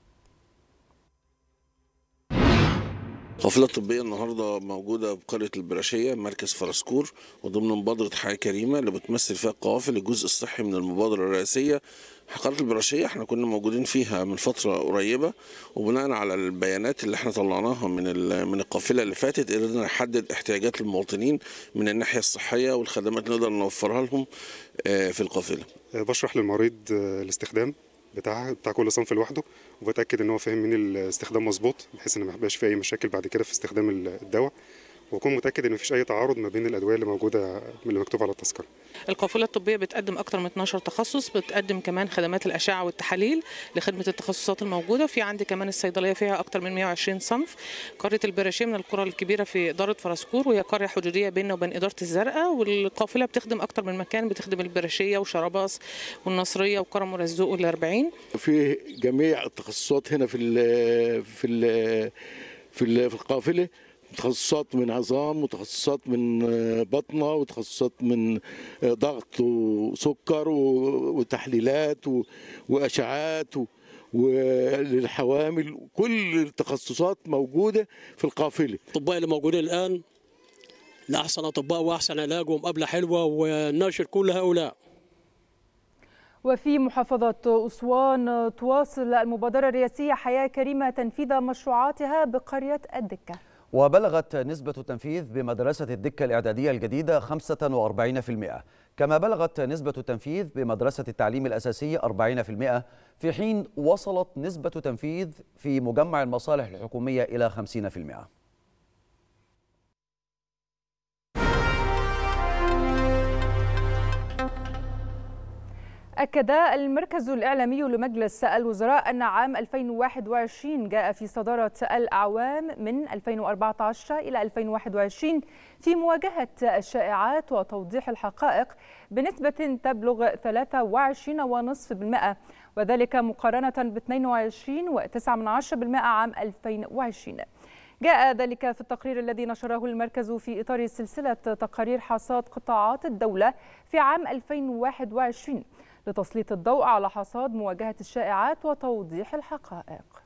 القافلة الطبية النهاردة موجودة بقرية البراشية مركز فرسكور، وضمن مبادرة حياة كريمة اللي بتمثل فيها القوافل الجزء الصحي من المبادرة الرئاسية. قرية البراشية احنا كنا موجودين فيها من فترة قريبة، وبناء على البيانات اللي احنا طلعناها من من القافلة اللي فاتت قدرنا نحدد احتياجات المواطنين من الناحية الصحية والخدمات نقدر نوفرها لهم في القافلة. بشرح للمريض الاستخدام بتاع بتاع كل صنف لوحده، وبتاكد ان هو فاهم من الاستخدام مظبوط بحيث ان ما يبقاش فيه اي مشاكل بعد كده في استخدام الدواء، واكون متاكد ان مفيش اي تعارض ما بين الادويه اللي موجوده اللي مكتوب على التذكره. القافله الطبيه بتقدم اكثر من اثناشر تخصص، بتقدم كمان خدمات الاشعه والتحاليل لخدمه التخصصات الموجوده. في عندي كمان الصيدليه فيها اكثر من مئة وعشرين صنف. قريه البراشيه من القرى الكبيره في اداره فرسكور، وهي قريه حدوديه بيننا وبين اداره الزرقاء، والقافله بتخدم اكثر من مكان، بتخدم البراشيه وشرباص والنصريه وكرم ورزوق والأربعين. في جميع التخصصات هنا في ال في ال في, ال في القافله، تخصصات من عظام وتخصصات من بطنة وتخصصات من ضغط وسكر وتحليلات وأشعات وللحوامل، كل التخصصات موجودة في القافلة. الأطباء اللي موجودين الآن لأحسن أطباء وأحسن علاج ومقابلة حلوة، وناشر كل هؤلاء. وفي محافظة أسوان تواصل المبادرة الرئاسية حياة كريمة تنفيذ مشروعاتها بقرية الدكة. وبلغت نسبة التنفيذ بمدرسة الدكة الإعدادية الجديدة خمسة وأربعين بالمئة، كما بلغت نسبة التنفيذ بمدرسة التعليم الأساسي أربعين بالمئة، في حين وصلت نسبة التنفيذ في مجمع المصالح الحكومية إلى خمسين بالمئة. أكد المركز الإعلامي لمجلس الوزراء أن عام ألفين وواحد وعشرين جاء في صدارة الأعوام من ألفين وأربعة عشر إلى ألفين وواحد وعشرين في مواجهة الشائعات وتوضيح الحقائق بنسبة تبلغ ثلاثة وعشرين فاصلة خمسة بالمئة، وذلك مقارنة ب اثنين وعشرين فاصلة تسعة بالمئة عام ألفين وعشرين. جاء ذلك في التقرير الذي نشره المركز في إطار سلسلة تقارير حصاد قطاعات الدولة في عام ألفين وواحد وعشرين لتسليط الضوء على حصاد مواجهة الشائعات وتوضيح الحقائق.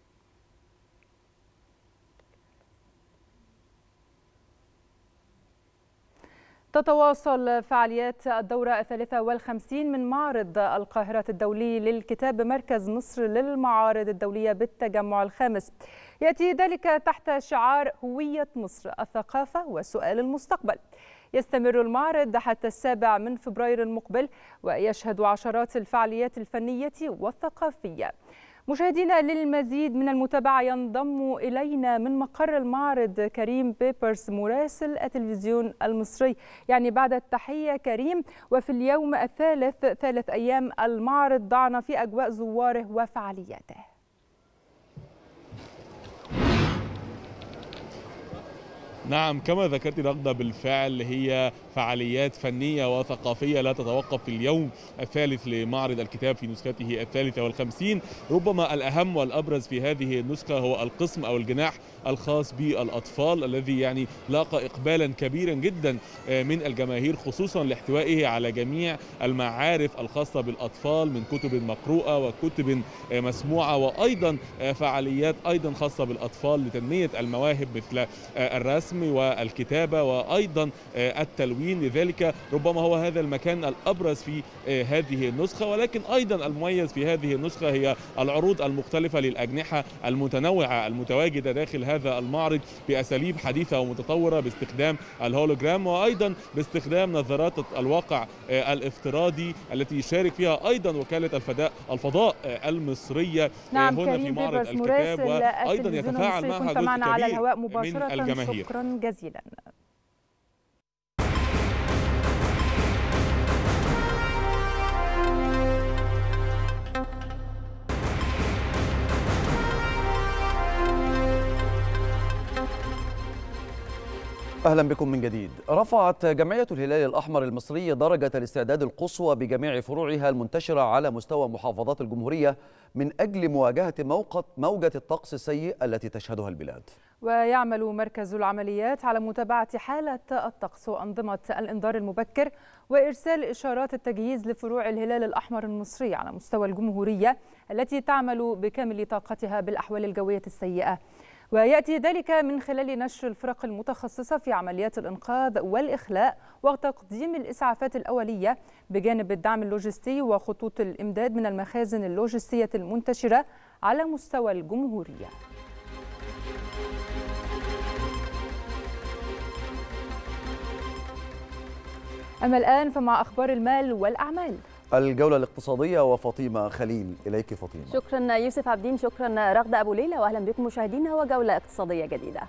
تتواصل فعاليات الدورة الثالثة والخمسين من معرض القاهرة الدولي للكتاب بمركز مصر للمعارض الدولية بالتجمع الخامس. يأتي ذلك تحت شعار هوية مصر، الثقافة وسؤال المستقبل. يستمر المعرض حتى السابع من فبراير المقبل، ويشهد عشرات الفعاليات الفنية والثقافية. مشاهدينا، للمزيد من المتابعة ينضم إلينا من مقر المعرض كريم بيبرس مراسل التلفزيون المصري. يعني بعد التحية كريم، وفي اليوم الثالث ثالث أيام المعرض ضعنا في أجواء زواره وفعالياته. نعم، كما ذكرت رغدة، بالفعل هي فعاليات فنية وثقافية لا تتوقف في اليوم الثالث لمعرض الكتاب في نسخته الثالثة والخمسين. ربما الأهم والأبرز في هذه النسخة هو القسم أو الجناح الخاص بالأطفال، الذي يعني لاقى إقبالا كبيرا جدا من الجماهير، خصوصا لاحتوائه على جميع المعارف الخاصة بالأطفال من كتب مقروءة وكتب مسموعة، وأيضا فعاليات أيضا خاصة بالأطفال لتنمية المواهب مثل الرسم والكتابة وأيضا التلوين. لذلك ربما هو هذا المكان الأبرز في هذه النسخة، ولكن أيضا المميز في هذه النسخة هي العروض المختلفة للأجنحة المتنوعة المتواجدة داخل هذا المعرض بأساليب حديثة ومتطورة، باستخدام الهولوجرام وأيضا باستخدام نظارات الواقع الافتراضي التي يشارك فيها أيضا وكالة الفضاء الفضاء المصرية. نعم، هنا في معرض الكتاب، وأيضا يتفاعل معها جزء كبير على الهواء مباشرة. من الجماهير. شكرا جزيلا. أهلا بكم من جديد. رفعت جمعية الهلال الأحمر المصري درجة الاستعداد القصوى بجميع فروعها المنتشرة على مستوى محافظات الجمهورية من أجل مواجهة موجة الطقس السيء التي تشهدها البلاد. ويعمل مركز العمليات على متابعة حالة الطقس وأنظمة الإنذار المبكر وإرسال إشارات التجهيز لفروع الهلال الأحمر المصري على مستوى الجمهورية التي تعمل بكامل طاقتها بالأحوال الجوية السيئة. ويأتي ذلك من خلال نشر الفرق المتخصصة في عمليات الإنقاذ والإخلاء وتقديم الإسعافات الأولية، بجانب الدعم اللوجستي وخطوط الإمداد من المخازن اللوجستية المنتشرة على مستوى الجمهورية. أما الآن فمع أخبار المال والأعمال. الجولة الاقتصادية وفاطمة خليل. إليك فاطمة. شكرا يوسف عبدين، شكرا رغدة أبو ليلى، وأهلا بكم مشاهدينا وجولة اقتصادية جديدة.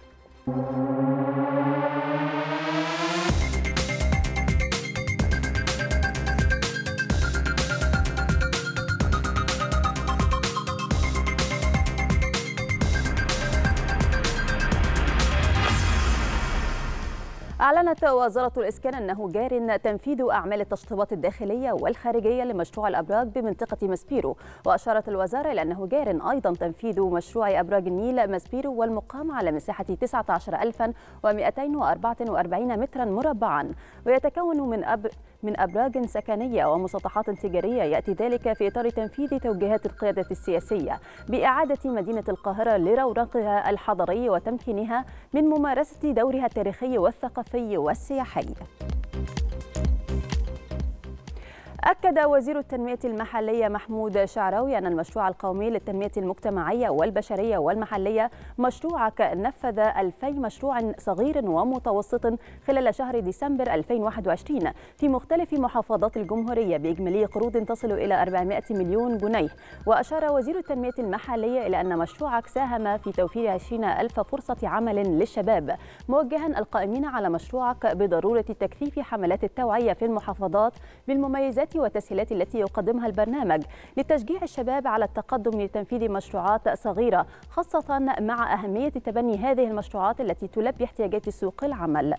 أعلنت وزارة الإسكان أنه جار تنفيذ أعمال التشطيبات الداخلية والخارجية لمشروع الأبراج بمنطقة ماسبيرو، وأشارت الوزارة إلى أنه جار أيضا تنفيذ مشروع أبراج النيل ماسبيرو والمقام على مساحة تسعة عشر ألفا ومئتين وأربعة وأربعين مترا مربعا، ويتكون من أب من أبراج سكنية ومسطحات تجارية. يأتي ذلك في إطار تنفيذ توجيهات القيادة السياسية بإعادة مدينة القاهرة لرونقها الحضري وتمكينها من ممارسة دورها التاريخي والثقافي والسياحي. أكد وزير التنمية المحلية محمود شعراوي أن المشروع القومي للتنمية المجتمعية والبشرية والمحلية مشروعك نفذ ألفي مشروع صغير ومتوسط خلال شهر ديسمبر ألفين وواحد وعشرين في مختلف محافظات الجمهورية بإجمالي قروض تصل إلى أربعمائة مليون جنيه. وأشار وزير التنمية المحلية إلى أن مشروعك ساهم في توفير عشرين ألف فرصة عمل للشباب، موجها القائمين على مشروعك بضرورة تكثيف حملات التوعية في المحافظات بالمميزات والتسهيلات التي يقدمها البرنامج لتشجيع الشباب على التقدم لتنفيذ مشروعات صغيرة، خاصة مع أهمية تبني هذه المشروعات التي تلبي احتياجات سوق العمل.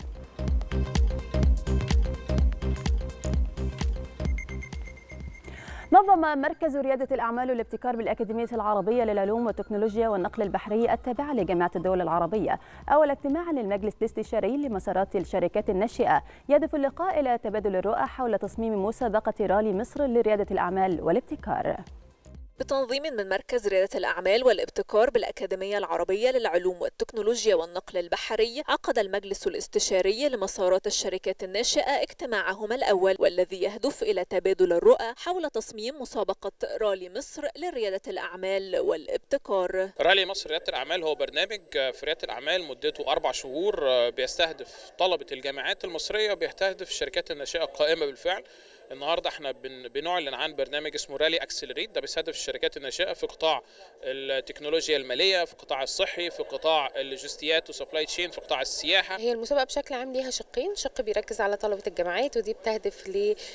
نظم مركز ريادة الأعمال والابتكار بالأكاديمية العربية للعلوم والتكنولوجيا والنقل البحري التابعة لجامعة الدول العربية أول اجتماع للمجلس الاستشاري لمسارات الشركات الناشئة، يهدف اللقاء إلى تبادل الرؤى حول تصميم مسابقة رالي مصر لريادة الأعمال والابتكار. بتنظيم من مركز ريادة الأعمال والابتكار بالأكاديمية العربية للعلوم والتكنولوجيا والنقل البحري، عقد المجلس الاستشاري لمسارات الشركات الناشئة اجتماعهما الأول، والذي يهدف إلى تبادل الرؤى حول تصميم مسابقة رالي مصر لريادة الأعمال والابتكار. رالي مصر ريادة الأعمال هو برنامج في ريادة الأعمال مدته أربع شهور، بيستهدف طلبة الجامعات المصرية وبيستهدف الشركات الناشئة القائمة بالفعل. النهارده احنا بنعلن عن برنامج اسمه رالي اكسلريت، ده بيستهدف الشركات الناشئه في قطاع التكنولوجيا الماليه، في قطاع الصحي، في قطاع اللوجستيات وسبلاي تشين، في قطاع السياحه. هي المسابقه بشكل عام ليها شقين، شق بيركز على طلبه الجامعات ودي بتهدف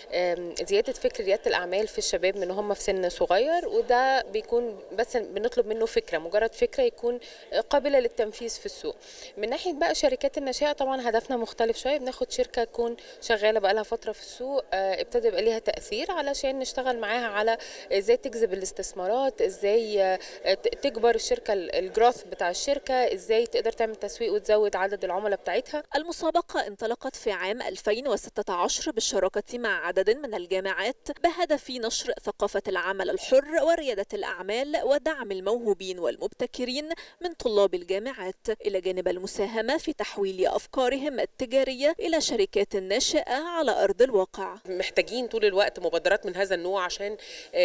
لزياده فكر رياده الاعمال في الشباب من هم في سن صغير، وده بيكون بس بنطلب منه فكره، مجرد فكره يكون قابله للتنفيذ في السوق. من ناحيه بقى شركات الناشئه طبعا هدفنا مختلف شويه، بناخد شركه تكون شغاله بقى لها فتره في السوق، ابتدى يبقى ليها تأثير علشان نشتغل معاها على ازاي تجذب الاستثمارات، ازاي تكبر الشركة، الجروث بتاع الشركة، ازاي تقدر تعمل تسويق وتزود عدد العملاء بتاعتها. المسابقة انطلقت في عام ألفين وستة عشر بالشراكة مع عدد من الجامعات بهدف نشر ثقافة العمل الحر وريادة الأعمال ودعم الموهوبين والمبتكرين من طلاب الجامعات، إلى جانب المساهمة في تحويل أفكارهم التجارية إلى شركات ناشئة على أرض الواقع. محتاجين طول الوقت مبادرات من هذا النوع عشان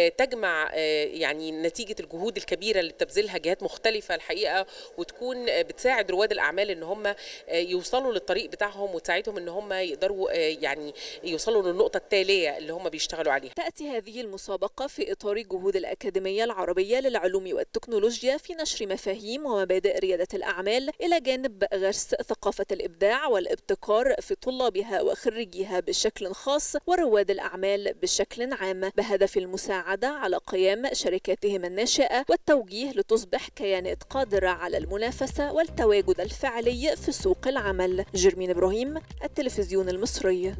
تجمع يعني نتيجة الجهود الكبيرة اللي بتبذلها جهات مختلفة الحقيقة، وتكون بتساعد رواد الأعمال إن هم يوصلوا للطريق بتاعهم وتساعدهم إن هم يقدروا يعني يوصلوا للنقطة التالية اللي هم بيشتغلوا عليها. تأتي هذه المسابقة في إطار جهود الأكاديمية العربية للعلوم والتكنولوجيا في نشر مفاهيم ومبادئ ريادة الأعمال، إلى جانب غرس ثقافة الإبداع والابتكار في طلابها وخريجيها بشكل خاص ورواد الأعمال بشكل عام، بهدف المساعدة على قيام شركاتهم الناشئة والتوجيه لتصبح كيانات قادرة على المنافسة والتواجد الفعلي في سوق العمل. جرمين إبراهيم، التلفزيون المصري.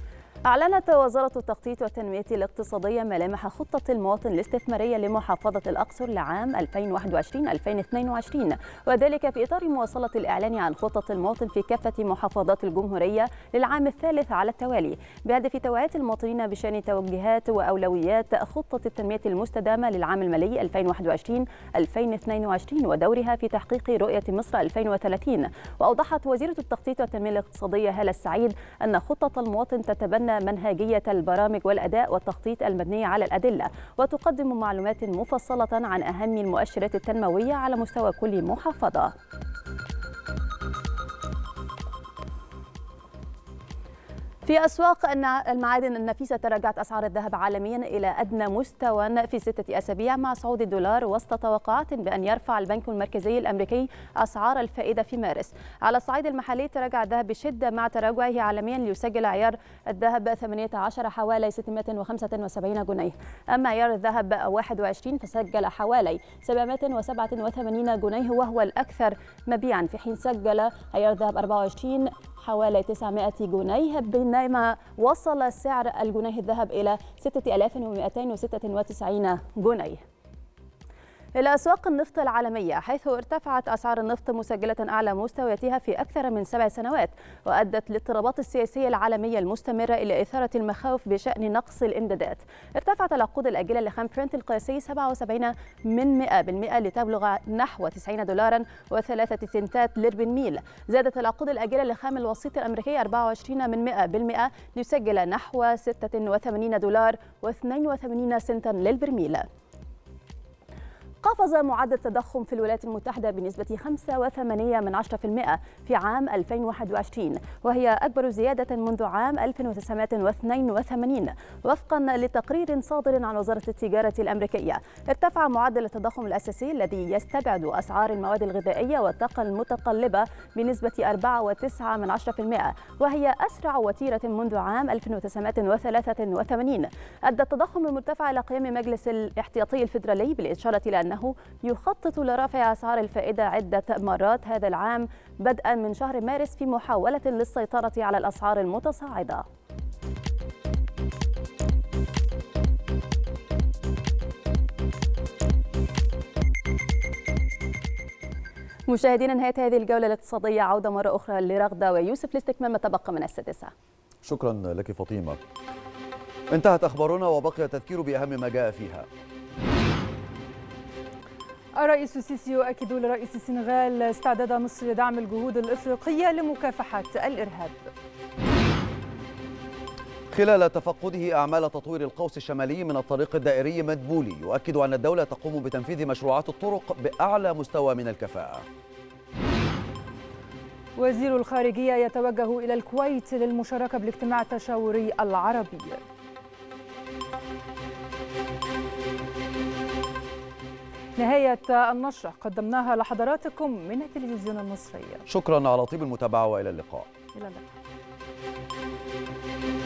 أعلنت وزارة التخطيط والتنمية الاقتصادية ملامح خطة المواطن الاستثمارية لمحافظة الأقصر لعام ألفين وواحد وعشرين ألفين واثنين وعشرين، وذلك في إطار مواصلة الإعلان عن خطة المواطن في كافة محافظات الجمهورية للعام الثالث على التوالي، بهدف توعية المواطنين بشأن توجهات وأولويات خطة التنمية المستدامة للعام المالي ألفين وواحد وعشرين ألفين واثنين وعشرين ودورها في تحقيق رؤية مصر ألفين وثلاثين. وأوضحت وزيرة التخطيط والتنمية الاقتصادية هالة السعيد أن خطة المواطن تتبنى منهجية البرامج والأداء والتخطيط المبنية على الأدلة، وتقدم معلومات مفصلة عن أهم المؤشرات التنموية على مستوى كل محافظة. في أسواق المعادن النفيسة تراجعت أسعار الذهب عالميا إلى أدنى مستوى في ستة أسابيع مع صعود الدولار وسط توقعات بأن يرفع البنك المركزي الأمريكي أسعار الفائدة في مارس. على الصعيد المحلي تراجع الذهب بشدة مع تراجعه عالميا، ليسجل عيار الذهب ثمانية عشر حوالي ستمائة وخمسة وسبعين جنيه، أما عيار الذهب واحد وعشرين فسجل حوالي سبعمائة وسبعة وثمانين جنيه وهو الأكثر مبيعا، في حين سجل عيار الذهب أربعة وعشرين حوالي تسعمائة جنيه، بينما وصل سعر الجنيه الذهب إلى ستة آلاف ومائتين وستة وتسعين جنيه. إلى أسواق النفط العالمية، حيث ارتفعت أسعار النفط مسجلة أعلى مستوياتها في أكثر من سبع سنوات، وأدت الاضطرابات السياسية العالمية المستمرة إلى إثارة المخاوف بشأن نقص الإمدادات. ارتفعت العقود الآجلة لخام برنت القياسي سبعة وسبعين من مئة بالمئة لتبلغ نحو تسعين دولارا وثلاثة سنتات للبرميل. زادت العقود الآجلة لخام الوسيط الأمريكي أربعة وعشرين من مئة بالمئة ليسجل نحو ستة وثمانين دولار واثنين وثمانين سنتا للبرميل. قفز معدل التضخم في الولايات المتحدة بنسبة خمسة وثمانين من عشرة بالمئة في عام ألفين وواحد وعشرين، وهي أكبر زيادة منذ عام ألف وتسعمئة واثنين وثمانين وفقا لتقرير صادر عن وزارة التجارة الأمريكية. ارتفع معدل التضخم الأساسي الذي يستبعد أسعار المواد الغذائية والطاقة المتقلبة بنسبة أربعة وتسعة من عشرة بالمئة، وهي أسرع وتيرة منذ عام ألف وتسعمئة وثلاثة وثمانين. أدى التضخم المرتفع إلى قيام مجلس الاحتياطي الفيدرالي بالإشارة إلى أنه يخطط لرفع أسعار الفائدة عدة مرات هذا العام بدءا من شهر مارس في محاولة للسيطرة على الأسعار المتصاعدة. مشاهدينا، نهاية هذه الجولة الاقتصادية. عودة مرة أخرى لرغدة ويوسف لاستكمال ما تبقى من السادسة. شكرا لك فاطمة. انتهت أخبارنا وبقي التذكير بأهم ما جاء فيها. الرئيس السيسي يؤكد لرئيس السنغال استعداد مصر لدعم الجهود الإفريقية لمكافحة الإرهاب. خلال تفقده أعمال تطوير القوس الشمالي من الطريق الدائري مدبولي، يؤكد أن الدولة تقوم بتنفيذ مشروعات الطرق بأعلى مستوى من الكفاءة. وزير الخارجية يتوجه إلى الكويت للمشاركة بالاجتماع التشاوري العربي. نهاية النشرة قدمناها لحضراتكم من التلفزيون المصري. شكرا على طيب المتابعة وإلى اللقاء. إلى اللقاء.